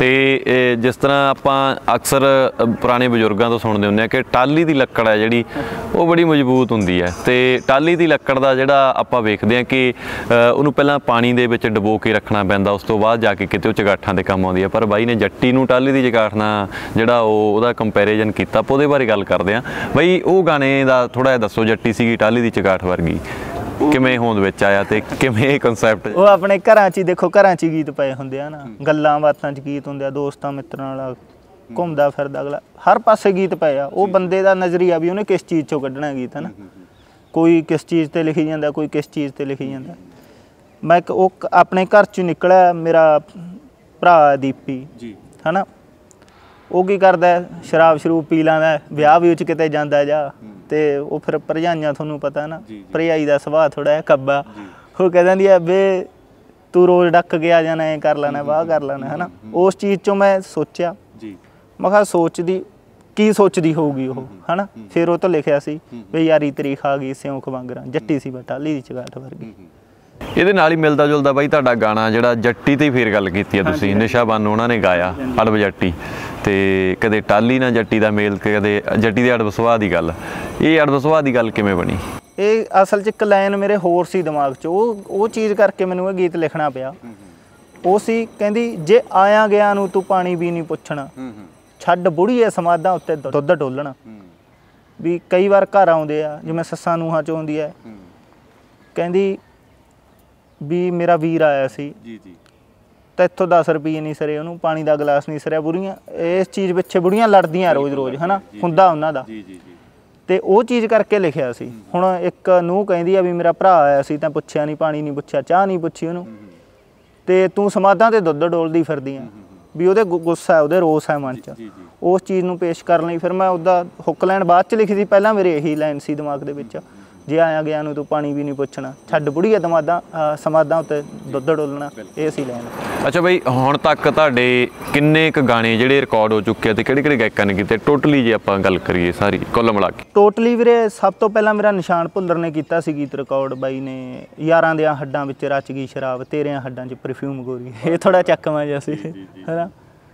ਤੇ ਜਿਸ ਤਰ੍ਹਾਂ ਆਪਾਂ ਅਕਸਰ ਪੁਰਾਣੇ ਬਜ਼ੁਰਗਾਂ ਤੋਂ ਸੁਣਦੇ ਹੁੰਦੇ ਆ ਕਿ ਟਾਹਲੀ ਦੀ ਲੱਕੜ ਹੈ ਜਿਹੜੀ, ਉਹ ਬੜੀ ਮਜ਼ਬੂਤ ਹੁੰਦੀ ਹੈ, ਤੇ ਟਾਹਲੀ ਦੀ ਲੱਕੜ ਦਾ ਜਿਹੜਾ ਆਪਾਂ ਵੇਖਦੇ ਹਾਂ ਕਿ ਉਹਨੂੰ ਪਹਿਲਾਂ ਪਾਣੀ ਦੇ ਵਿੱਚ ਡੁਬੋ ਕੇ ਰੱਖਣਾ ਪੈਂਦਾ, ਉਸ ਤੋਂ ਬਾਅਦ ਜਾ ਕੇ ਕਿਤੇ ਉਹ ਚਗਾਠਾਂ ਦੇ ਕੰਮ ਆਉਂਦੀ। ਪਰ ਬਾਈ ਨੇ ਜੱਟੀ ਨੂੰ ਟਾਹਲੀ ਦੀ ਚਗਾਠ ਨਾਲ ਜਿਹੜਾ ਉਹਦਾ ਕੰਪੈਰੀਜ਼ਨ ਕੀਤਾ, ਆਪਾਂ ਉਹਦੇ ਬਾਰੇ ਗੱਲ ਕਰਦੇ ਹਾਂ। ਬਾਈ, ਉਹ ਗਾਣੇ ਦਾ ਥੋੜਾ ਜਿਹਾ ਦੱਸੋ, ਜੱਟੀ ਸੀਗੀ ਟਾਹਲੀ ਦੀ ਚਗਾਠ ਵਰਗੀ, ਕਿਵੇਂ ਹੋਂਦ ਵਿੱਚ ਆਇਆ ਤੇ ਕਿਵੇਂ ਇਹ ਕਨਸੈਪਟ? ਉਹ ਆਪਣੇ ਘਰਾਂ 'ਚ ਹੀ ਦੇਖੋ, ਘਰਾਂ 'ਚ ਹੀ ਗੀਤ ਪਏ ਹੁੰਦੇ ਆ ਨਾ, ਗੱਲਾਂ ਬਾਤਾਂ 'ਚ ਗੀਤ ਹੁੰਦੇ ਆ, ਦੋਸਤਾਂ ਮਿੱਤਰਾਂ ਨਾਲ ਘੁੰਮਦਾ ਫਿਰਦਾ ਅਗਲਾ, ਹਰ ਪਾਸੇ ਗੀਤ ਪਏ ਆ। ਉਹ ਬੰਦੇ ਦਾ ਨਜ਼ਰੀਆ ਵੀ ਉਹਨੇ ਕਿਸ ਚੀਜ਼ 'ਚੋਂ ਕੱਢਣਾ ਗੀਤ, ਹੈ ਨਾ। ਕੋਈ ਕਿਸ ਚੀਜ਼ 'ਤੇ ਲਿਖੀ ਜਾਂਦਾ, ਕੋਈ ਕਿਸ ਚੀਜ਼ 'ਤੇ ਲਿਖੀ ਜਾਂਦਾ। ਮੈਂ ਉਹ ਆਪਣੇ ਘਰ 'ਚ ਨਿਕਲਿਆ, ਮੇਰਾ ਭਰਾ ਦੀਪੀ, ਹੈ ਨਾ, ਉਹ ਕੀ ਕਰਦਾ, ਸ਼ਰਾਬ ਸ਼ਰੂਬ ਪੀ ਲੈਂਦਾ, ਵਿਆਹ ਵੀ 'ਚ ਕਿਤੇ ਜਾਂਦਾ ਜਾ, ਤੇ ਉਹ ਫਿਰ ਭਰਜਾਈਆਂ ਤੁਹਾਨੂੰ ਪਤਾ ਨਾ, ਭਰਜਾਈ ਦਾ ਸੁਭਾਅ ਥੋੜ੍ਹਾ ਜਿਹਾ ਕੱਬਾ, ਉਹ ਕਹਿ ਦਿੰਦੀ ਆ ਵੇ ਤੂੰ ਰੋਜ਼ ਡੱਕ ਕੇ ਆ ਜਾਣਾ, ਐਂ ਕਰ ਲੈਣਾ, ਵਾਹ ਕਰ ਲੈਣਾ, ਹੈ ਨਾ। ਉਸ ਚੀਜ਼ 'ਚੋਂ ਮੈਂ ਸੋਚਿਆ, ਮੈਂ ਕਿਹਾ ਕੀ ਸੋਚਦੀ ਹੋਊਗੀ ਉਹ, ਹੈ ਨਾ। ਫਿਰ ਉਹ ਤੋਂ ਲਿਖਿਆ ਸੀ ਵੀ ਯਾਰੀ ਤੇਰੀ ਖਾ ਗਈ ਸਿਉਂਖ ਵਾਂਗਰਾਂ, ਜੱਟੀ ਸੀ ਟਾਹਲੀ ਦੀ ਚਗਾਠ ਵਰਗੀ। ਇਹਦੇ ਨਾਲ ਹੀ ਮਿਲਦਾ ਜੁਲਦਾ ਬਾਈ ਤੁਹਾਡਾ ਗਾਣਾ ਜਿਹੜਾ ਜੱਟੀ ਤੇ ਫਿਰ ਗੱਲ ਕੀਤੀ ਹੈ ਤੁਸੀਂ, ਨਿਸ਼ਾ ਬਾਨੋ ਉਹਨਾਂ ਨੇ ਗਾਇਆ ਅੜਬ ਜੱਟੀ, ਤੇ ਕਦੇ ਟਾਹਲੀ ਨਾਲ ਜੱਟੀ ਦਾ ਮੇਲ, ਕਦੇ ਜੱਟੀ ਦੇ ਅੜਬ ਸੁਭਾਅ ਦੀ ਗੱਲ। ਇਹ ਅੜਬ ਸੁਭਾਅ ਦੀ ਗੱਲ ਕਿਵੇਂ ਬਣੀ? ਇਹ ਅਸਲ 'ਚ ਇੱਕ ਲਾਈਨ ਮੇਰੇ ਹੋਰ ਸੀ ਦਿਮਾਗ 'ਚ, ਉਹ ਚੀਜ਼ ਕਰਕੇ ਮੈਨੂੰ ਇਹ ਗੀਤ ਲਿਖਣਾ ਪਿਆ। ਉਹ ਸੀ, ਕਹਿੰਦੀ ਜੇ ਆਇਆ ਗਿਆ ਨੂੰ ਤੂੰ ਪਾਣੀ ਵੀ ਨਹੀਂ ਪੁੱਛਣਾ, ਛੱਡ ਬੁੜੀਏ ਸਮਾਧਾਂ ਉੱਤੇ ਦੁੱਧ ਡੋਲਣਾ। ਵੀ ਕਈ ਵਾਰ ਘਰ ਆਉਂਦੇ ਆ, ਜਿਵੇਂ ਸੱਸਾਂ ਨੂੰਹਾਂ 'ਚ ਆਉਂਦੀ ਹੈ, ਕਹਿੰਦੀ ਵੀ ਮੇਰਾ ਵੀਰ ਆਇਆ ਸੀ ਤਾਂ ਇੱਥੋਂ 10 ਰੁਪਏ ਨਹੀਂ ਸਰੇ, ਉਹਨੂੰ ਪਾਣੀ ਦਾ ਗਲਾਸ ਨਹੀਂ ਸਰਿਆ। ਬੁੜੀਆਂ ਇਸ ਚੀਜ਼ ਪਿੱਛੇ ਬੁੜੀਆਂ ਲੜਦੀਆਂ ਰੋਜ਼, ਹੈ ਨਾ, ਹੁੰਦਾ ਉਹਨਾਂ ਦਾ। ਤੇ ਉਹ ਚੀਜ਼ ਕਰਕੇ ਲਿਖਿਆ ਸੀ। ਹੁਣ ਇੱਕ ਨੂੰਹ ਕਹਿੰਦੀ ਆ ਵੀ ਮੇਰਾ ਭਰਾ ਆਇਆ ਸੀ ਤਾਂ ਪੁੱਛਿਆ ਨਹੀਂ, ਪਾਣੀ ਨਹੀਂ ਪੁੱਛਿਆ, ਚਾਹ ਨਹੀਂ ਪੁੱਛੀ ਉਹਨੂੰ, ਤੇ ਤੂੰ ਸਮਾਧਾਂ ਤੇ ਦੁੱਧ ਡੋਲਦੀ ਫਿਰਦੀ ਆ। ਵੀ ਉਹਦੇ ਗੁੱਸਾ ਹੈ, ਉਹਦੇ ਰੋਸ ਹੈ ਮਨ 'ਚ। ਉਸ ਚੀਜ਼ ਨੂੰ ਪੇਸ਼ ਕਰਨ ਲਈ ਫਿਰ ਮੈਂ ਉਹਦਾ ਹੁੱਕ ਲਾਈਨ ਬਾਅਦ 'ਚ ਲਿਖੀ ਸੀ। ਪਹਿਲਾਂ ਮੇਰੇ ਇਹੀ ਲਾਈਨ ਸੀ ਦਿਮਾਗ ਦੇ ਵਿੱਚ, ਜੇ ਆਇਆ ਗਿਆ ਨੂੰ ਤੂੰ ਪਾਣੀ ਵੀ ਨਹੀਂ ਪੁੱਛਣਾ, ਛੱਡ ਬੁੜੀਏ ਸਮਾਦਾਂ ਉੱਤੇ ਦੁੱਧ ਡੋਲਣਾ, ਇਹ ਸੀ ਲਾਈਨ। ਅੱਛਾ ਬਈ, ਹੁਣ ਤੱਕ ਤੁਹਾਡੇ ਕਿੰਨੇ ਕੁ ਗਾਣੇ ਜਿਹੜੇ ਰਿਕਾਰਡ ਹੋ ਚੁੱਕੇ ਆ ਤੇ ਕਿਹੜੇ ਗਾਇਕਾਂ ਨੇ ਕੀਤੇ ਟੋਟਲੀ, ਜੇ ਆਪਾਂ ਗੱਲ ਕਰੀਏ ਸਾਰੀ ਕੁੱਲ ਮਿਲਾ ਕੇ? ਟੋਟਲੀ ਵੀਰੇ ਸਭ ਤੋਂ ਪਹਿਲਾਂ ਮੇਰਾ ਨਿਸ਼ਾਨ ਭੁੱਲਰ ਨੇ ਕੀਤਾ ਸੀ ਗੀਤ ਰਿਕਾਰਡ। ਬਾਈ ਨੇ ਯਾਰਾਂ ਦਿਆਂ ਹੱਡਾਂ ਵਿੱਚ ਰਚ ਗਈ ਸ਼ਰਾਬ, ਤੇਰਿਆਂ ਹੱਡਾਂ 'ਚ ਪਰਫਿਊਮ ਗੋਰੀ, ਇਹ ਥੋੜਾ ਚੱਕਵਾਂ ਜਿਹਾ ਸੀ ਹੈ ਨਾ।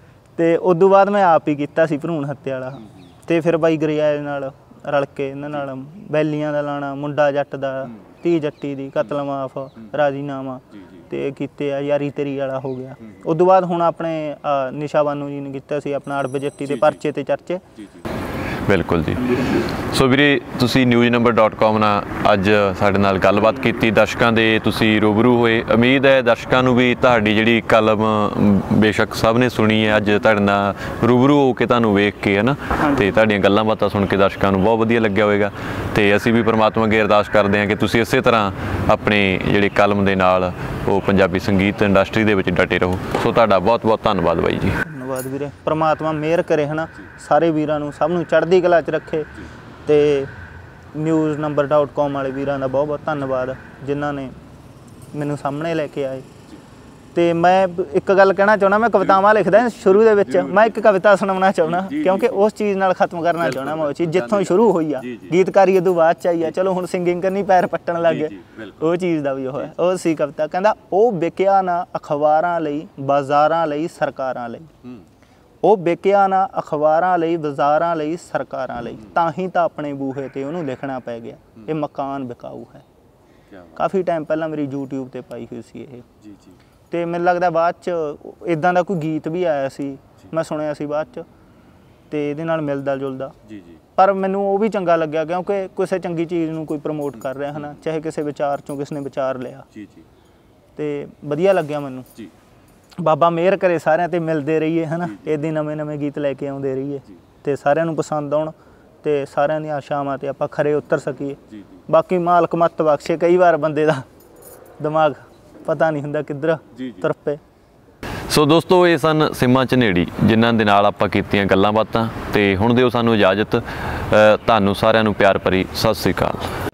ਤੇ ਉਦੋਂ ਬਾਅਦ ਮੈਂ ਆਪ ਹੀ ਕੀਤਾ ਸੀ ਭਰੂਣ ਹੱਤਿਆ ਵਾਲਾ। ਤੇ ਫਿਰ ਬਾਈ ਗਰਿਆਏ ਨਾਲ ਰਲ ਕੇ ਇਹਨਾਂ ਨਾਲ ਬੈਲੀਆਂ ਦਾ ਲਾਣਾ, ਮੁੰਡਾ ਜੱਟ ਦਾ, ਧੀ ਜੱਟੀ ਦੀ, ਕਤਲ ਮਾਫ, ਰਾਜੀਨਾਮਾ ਤੇ ਕੀਤੇ ਆ, ਯਾਰੀ ਤੇਰੀ ਵਾਲਾ ਹੋ ਗਿਆ। ਉਦੋਂ ਬਾਅਦ ਹੁਣ ਆਪਣੇ ਨਿਸ਼ਾ ਬਾਨੋ ਜੀ ਨੇ ਕੀਤਾ ਸੀ ਆਪਣਾ ਅੜਬ ਜੱਟੀ ਦੇ ਪਰਚੇ ਤੇ ਚਰਚੇ। ਬਿਲਕੁਲ ਜੀ। ਸੋ ਵੀਰੇ, ਤੁਸੀਂ newsnumber.com ਨਾਲ ਅੱਜ ਸਾਡੇ ਨਾਲ ਗੱਲਬਾਤ ਕੀਤੀ, ਦਰਸ਼ਕਾਂ ਦੇ ਤੁਸੀਂ ਰੂਬਰੂ ਹੋਏ। ਉਮੀਦ ਹੈ ਦਰਸ਼ਕਾਂ ਨੂੰ ਵੀ ਤੁਹਾਡੀ ਜਿਹੜੀ ਕਲਮ ਬੇਸ਼ੱਕ ਸਭ ਨੇ ਸੁਣੀ ਹੈ, ਅੱਜ ਤੁਹਾਡੇ ਨਾਲ ਰੂਬਰੂ ਹੋ ਕੇ ਤੁਹਾਨੂੰ ਵੇਖ ਕੇ ਹੈ ਨਾ, ਤੇ ਤੁਹਾਡੀਆਂ ਗੱਲਾਂ ਬਾਤਾਂ ਸੁਣ ਕੇ ਦਰਸ਼ਕਾਂ ਨੂੰ ਬਹੁਤ ਵਧੀਆ ਲੱਗਿਆ ਹੋਵੇਗਾ। ਤੇ ਅਸੀਂ ਵੀ ਪਰਮਾਤਮਾ ਅੱਗੇ ਅਰਦਾਸ ਕਰਦੇ ਹਾਂ ਕਿ ਤੁਸੀਂ ਇਸੇ ਤਰ੍ਹਾਂ ਆਪਣੀ ਜਿਹੜੀ ਕਲਮ ਦੇ ਨਾਲ ਉਹ ਪੰਜਾਬੀ ਸੰਗੀਤ ਇੰਡਸਟਰੀ ਦੇ ਵਿੱਚ ਡਟੇ ਰਹੋ। ਸੋ ਤੁਹਾਡਾ ਬਹੁਤ ਬਹੁਤ ਧੰਨਵਾਦ ਬਾਈ ਜੀ। ਧੰਨਵਾਦ ਵੀਰੇ, ਪਰਮਾਤਮਾ ਮਿਹਰ ਕਰੇ ਹੈ ਨਾ, ਸਾਰੇ ਵੀਰਾਂ ਨੂੰ, ਸਭ ਨੂੰ ਚੜ੍ਹਦੀ ਕਲਾ 'ਚ ਰੱਖੇ। ਤੇ newsnumber.com ਵਾਲੇ ਵੀਰਾਂ ਦਾ ਬਹੁਤ ਬਹੁਤ ਧੰਨਵਾਦ ਜਿਨ੍ਹਾਂ ਨੇ ਮੈਨੂੰ ਸਾਹਮਣੇ ਲੈ ਕੇ ਆਏ। ਤੇ ਮੈਂ ਇੱਕ ਗੱਲ ਕਹਿਣਾ ਚਾਹੁੰਦਾ, ਮੈਂ ਕਵਿਤਾਵਾਂ ਲਿਖਦਾ ਸ਼ੁਰੂ ਦੇ ਵਿੱਚ, ਮੈਂ ਇੱਕ ਕਵਿਤਾ ਸੁਣਾਉਣਾ ਚਾਹੁੰਦਾ ਕਿਉਂਕਿ ਉਸ ਚੀਜ਼ ਨਾਲ ਖਤਮ ਕਰਨਾ ਚਾਹੁੰਦਾ ਮੈਂ ਉਹ ਚੀਜ਼ ਜਿੱਥੋਂ ਸ਼ੁਰੂ ਹੋਈ ਆ। ਗੀਤਕਾਰੀ ਉਦੋਂ ਬਾਅਦ 'ਚ ਆਈ ਆ, ਚਲੋ ਹੁਣ ਸਿੰਗਿੰਗ ਕਰਨੀ ਪੈਰ ਪੱਟਣ ਲੱਗ ਗਏ, ਉਹ ਚੀਜ਼ ਦਾ ਵੀ ਉਹ ਹੈ। ਉਹ ਸੀ ਕਵਿਤਾ, ਕਹਿੰਦਾ ਉਹ ਵਿਕਿਆ ਨਾ ਅਖਬਾਰਾਂ ਲਈ, ਬਾਜ਼ਾਰਾਂ ਲਈ, ਸਰਕਾਰਾਂ ਲਈ। ਉਹ ਵਿਕਿਆ ਨਾ ਅਖਬਾਰਾਂ ਲਈ, ਬਾਜ਼ਾਰਾਂ ਲਈ, ਸਰਕਾਰਾਂ ਲਈ, ਤਾਂ ਹੀ ਤਾਂ ਆਪਣੇ ਬੂਹੇ 'ਤੇ ਉਹਨੂੰ ਲਿਖਣਾ ਪੈ ਗਿਆ, ਇਹ ਮਕਾਨ ਵਿਕਾਊ ਹੈ। ਕਾਫੀ ਟਾਈਮ ਪਹਿਲਾਂ ਮੇਰੀ YouTube 'ਤੇ ਪਾਈ ਹੋਈ ਸੀ ਇਹ। ਤੇ ਮੈਨੂੰ ਲੱਗਦਾ ਬਾਅਦ 'ਚ ਇੱਦਾਂ ਦਾ ਕੋਈ ਗੀਤ ਵੀ ਆਇਆ ਸੀ, ਮੈਂ ਸੁਣਿਆ ਸੀ ਬਾਅਦ 'ਚ, ਤੇ ਇਹਦੇ ਨਾਲ ਮਿਲਦਾ ਜੁਲਦਾ। ਪਰ ਮੈਨੂੰ ਉਹ ਵੀ ਚੰਗਾ ਲੱਗਿਆ ਕਿਉਂਕਿ ਕਿਸੇ ਚੰਗੀ ਚੀਜ਼ ਨੂੰ ਕੋਈ ਪ੍ਰਮੋਟ ਕਰ ਰਿਹਾ ਹੈ ਨਾ, ਚਾਹੇ ਕਿਸੇ ਵਿਚਾਰ 'ਚੋਂ ਕਿਸ ਨੇ ਵਿਚਾਰ ਲਿਆ, ਤੇ ਵਧੀਆ ਲੱਗਿਆ ਮੈਨੂੰ। ਬਾਬਾ ਮਿਹਰ ਕਰੇ ਸਾਰਿਆਂ 'ਤੇ ਮਿਲਦੇ ਰਹੀਏ ਹੈ ਨਾ, ਇੱਦਾਂ ਨਵੇਂ ਗੀਤ ਲੈ ਕੇ ਆਉਂਦੇ ਰਹੀਏ ਤੇ ਸਾਰਿਆਂ ਨੂੰ ਪਸੰਦ ਆਉਣ ਤੇ ਸਾਰਿਆਂ ਦੀਆਂ ਆਸ਼ਾਵਾਂ 'ਤੇ ਆਪਾਂ ਖਰੇ ਉਤਰ ਸਕੀਏ। ਬਾਕੀ ਮਾਲਕ ਮੱਤ ਬਖਸ਼ੇ, ਕਈ ਵਾਰ ਬੰਦੇ ਦਾ ਦਿਮਾਗ ਪਤਾ ਨਹੀਂ ਹੁੰਦਾ ਕਿੱਧਰ ਤੁਰ ਪਏ। ਸੋ ਦੋਸਤੋ, ਇਹ ਸਨ ਸਿੰਮਾ ਝਨੇੜੀ ਜਿਨ੍ਹਾਂ ਦੇ ਨਾਲ ਆਪਾਂ ਕੀਤੀਆਂ ਗੱਲਾਂ ਬਾਤਾਂ। ਤੇ ਹੁਣ ਦਿਓ ਸਾਨੂੰ ਇਜਾਜ਼ਤ। ਤੁਹਾਨੂੰ ਸਾਰਿਆਂ ਨੂੰ ਪਿਆਰ ਭਰੀ ਸਤਿ ਸ੍ਰੀ ਅਕਾਲ।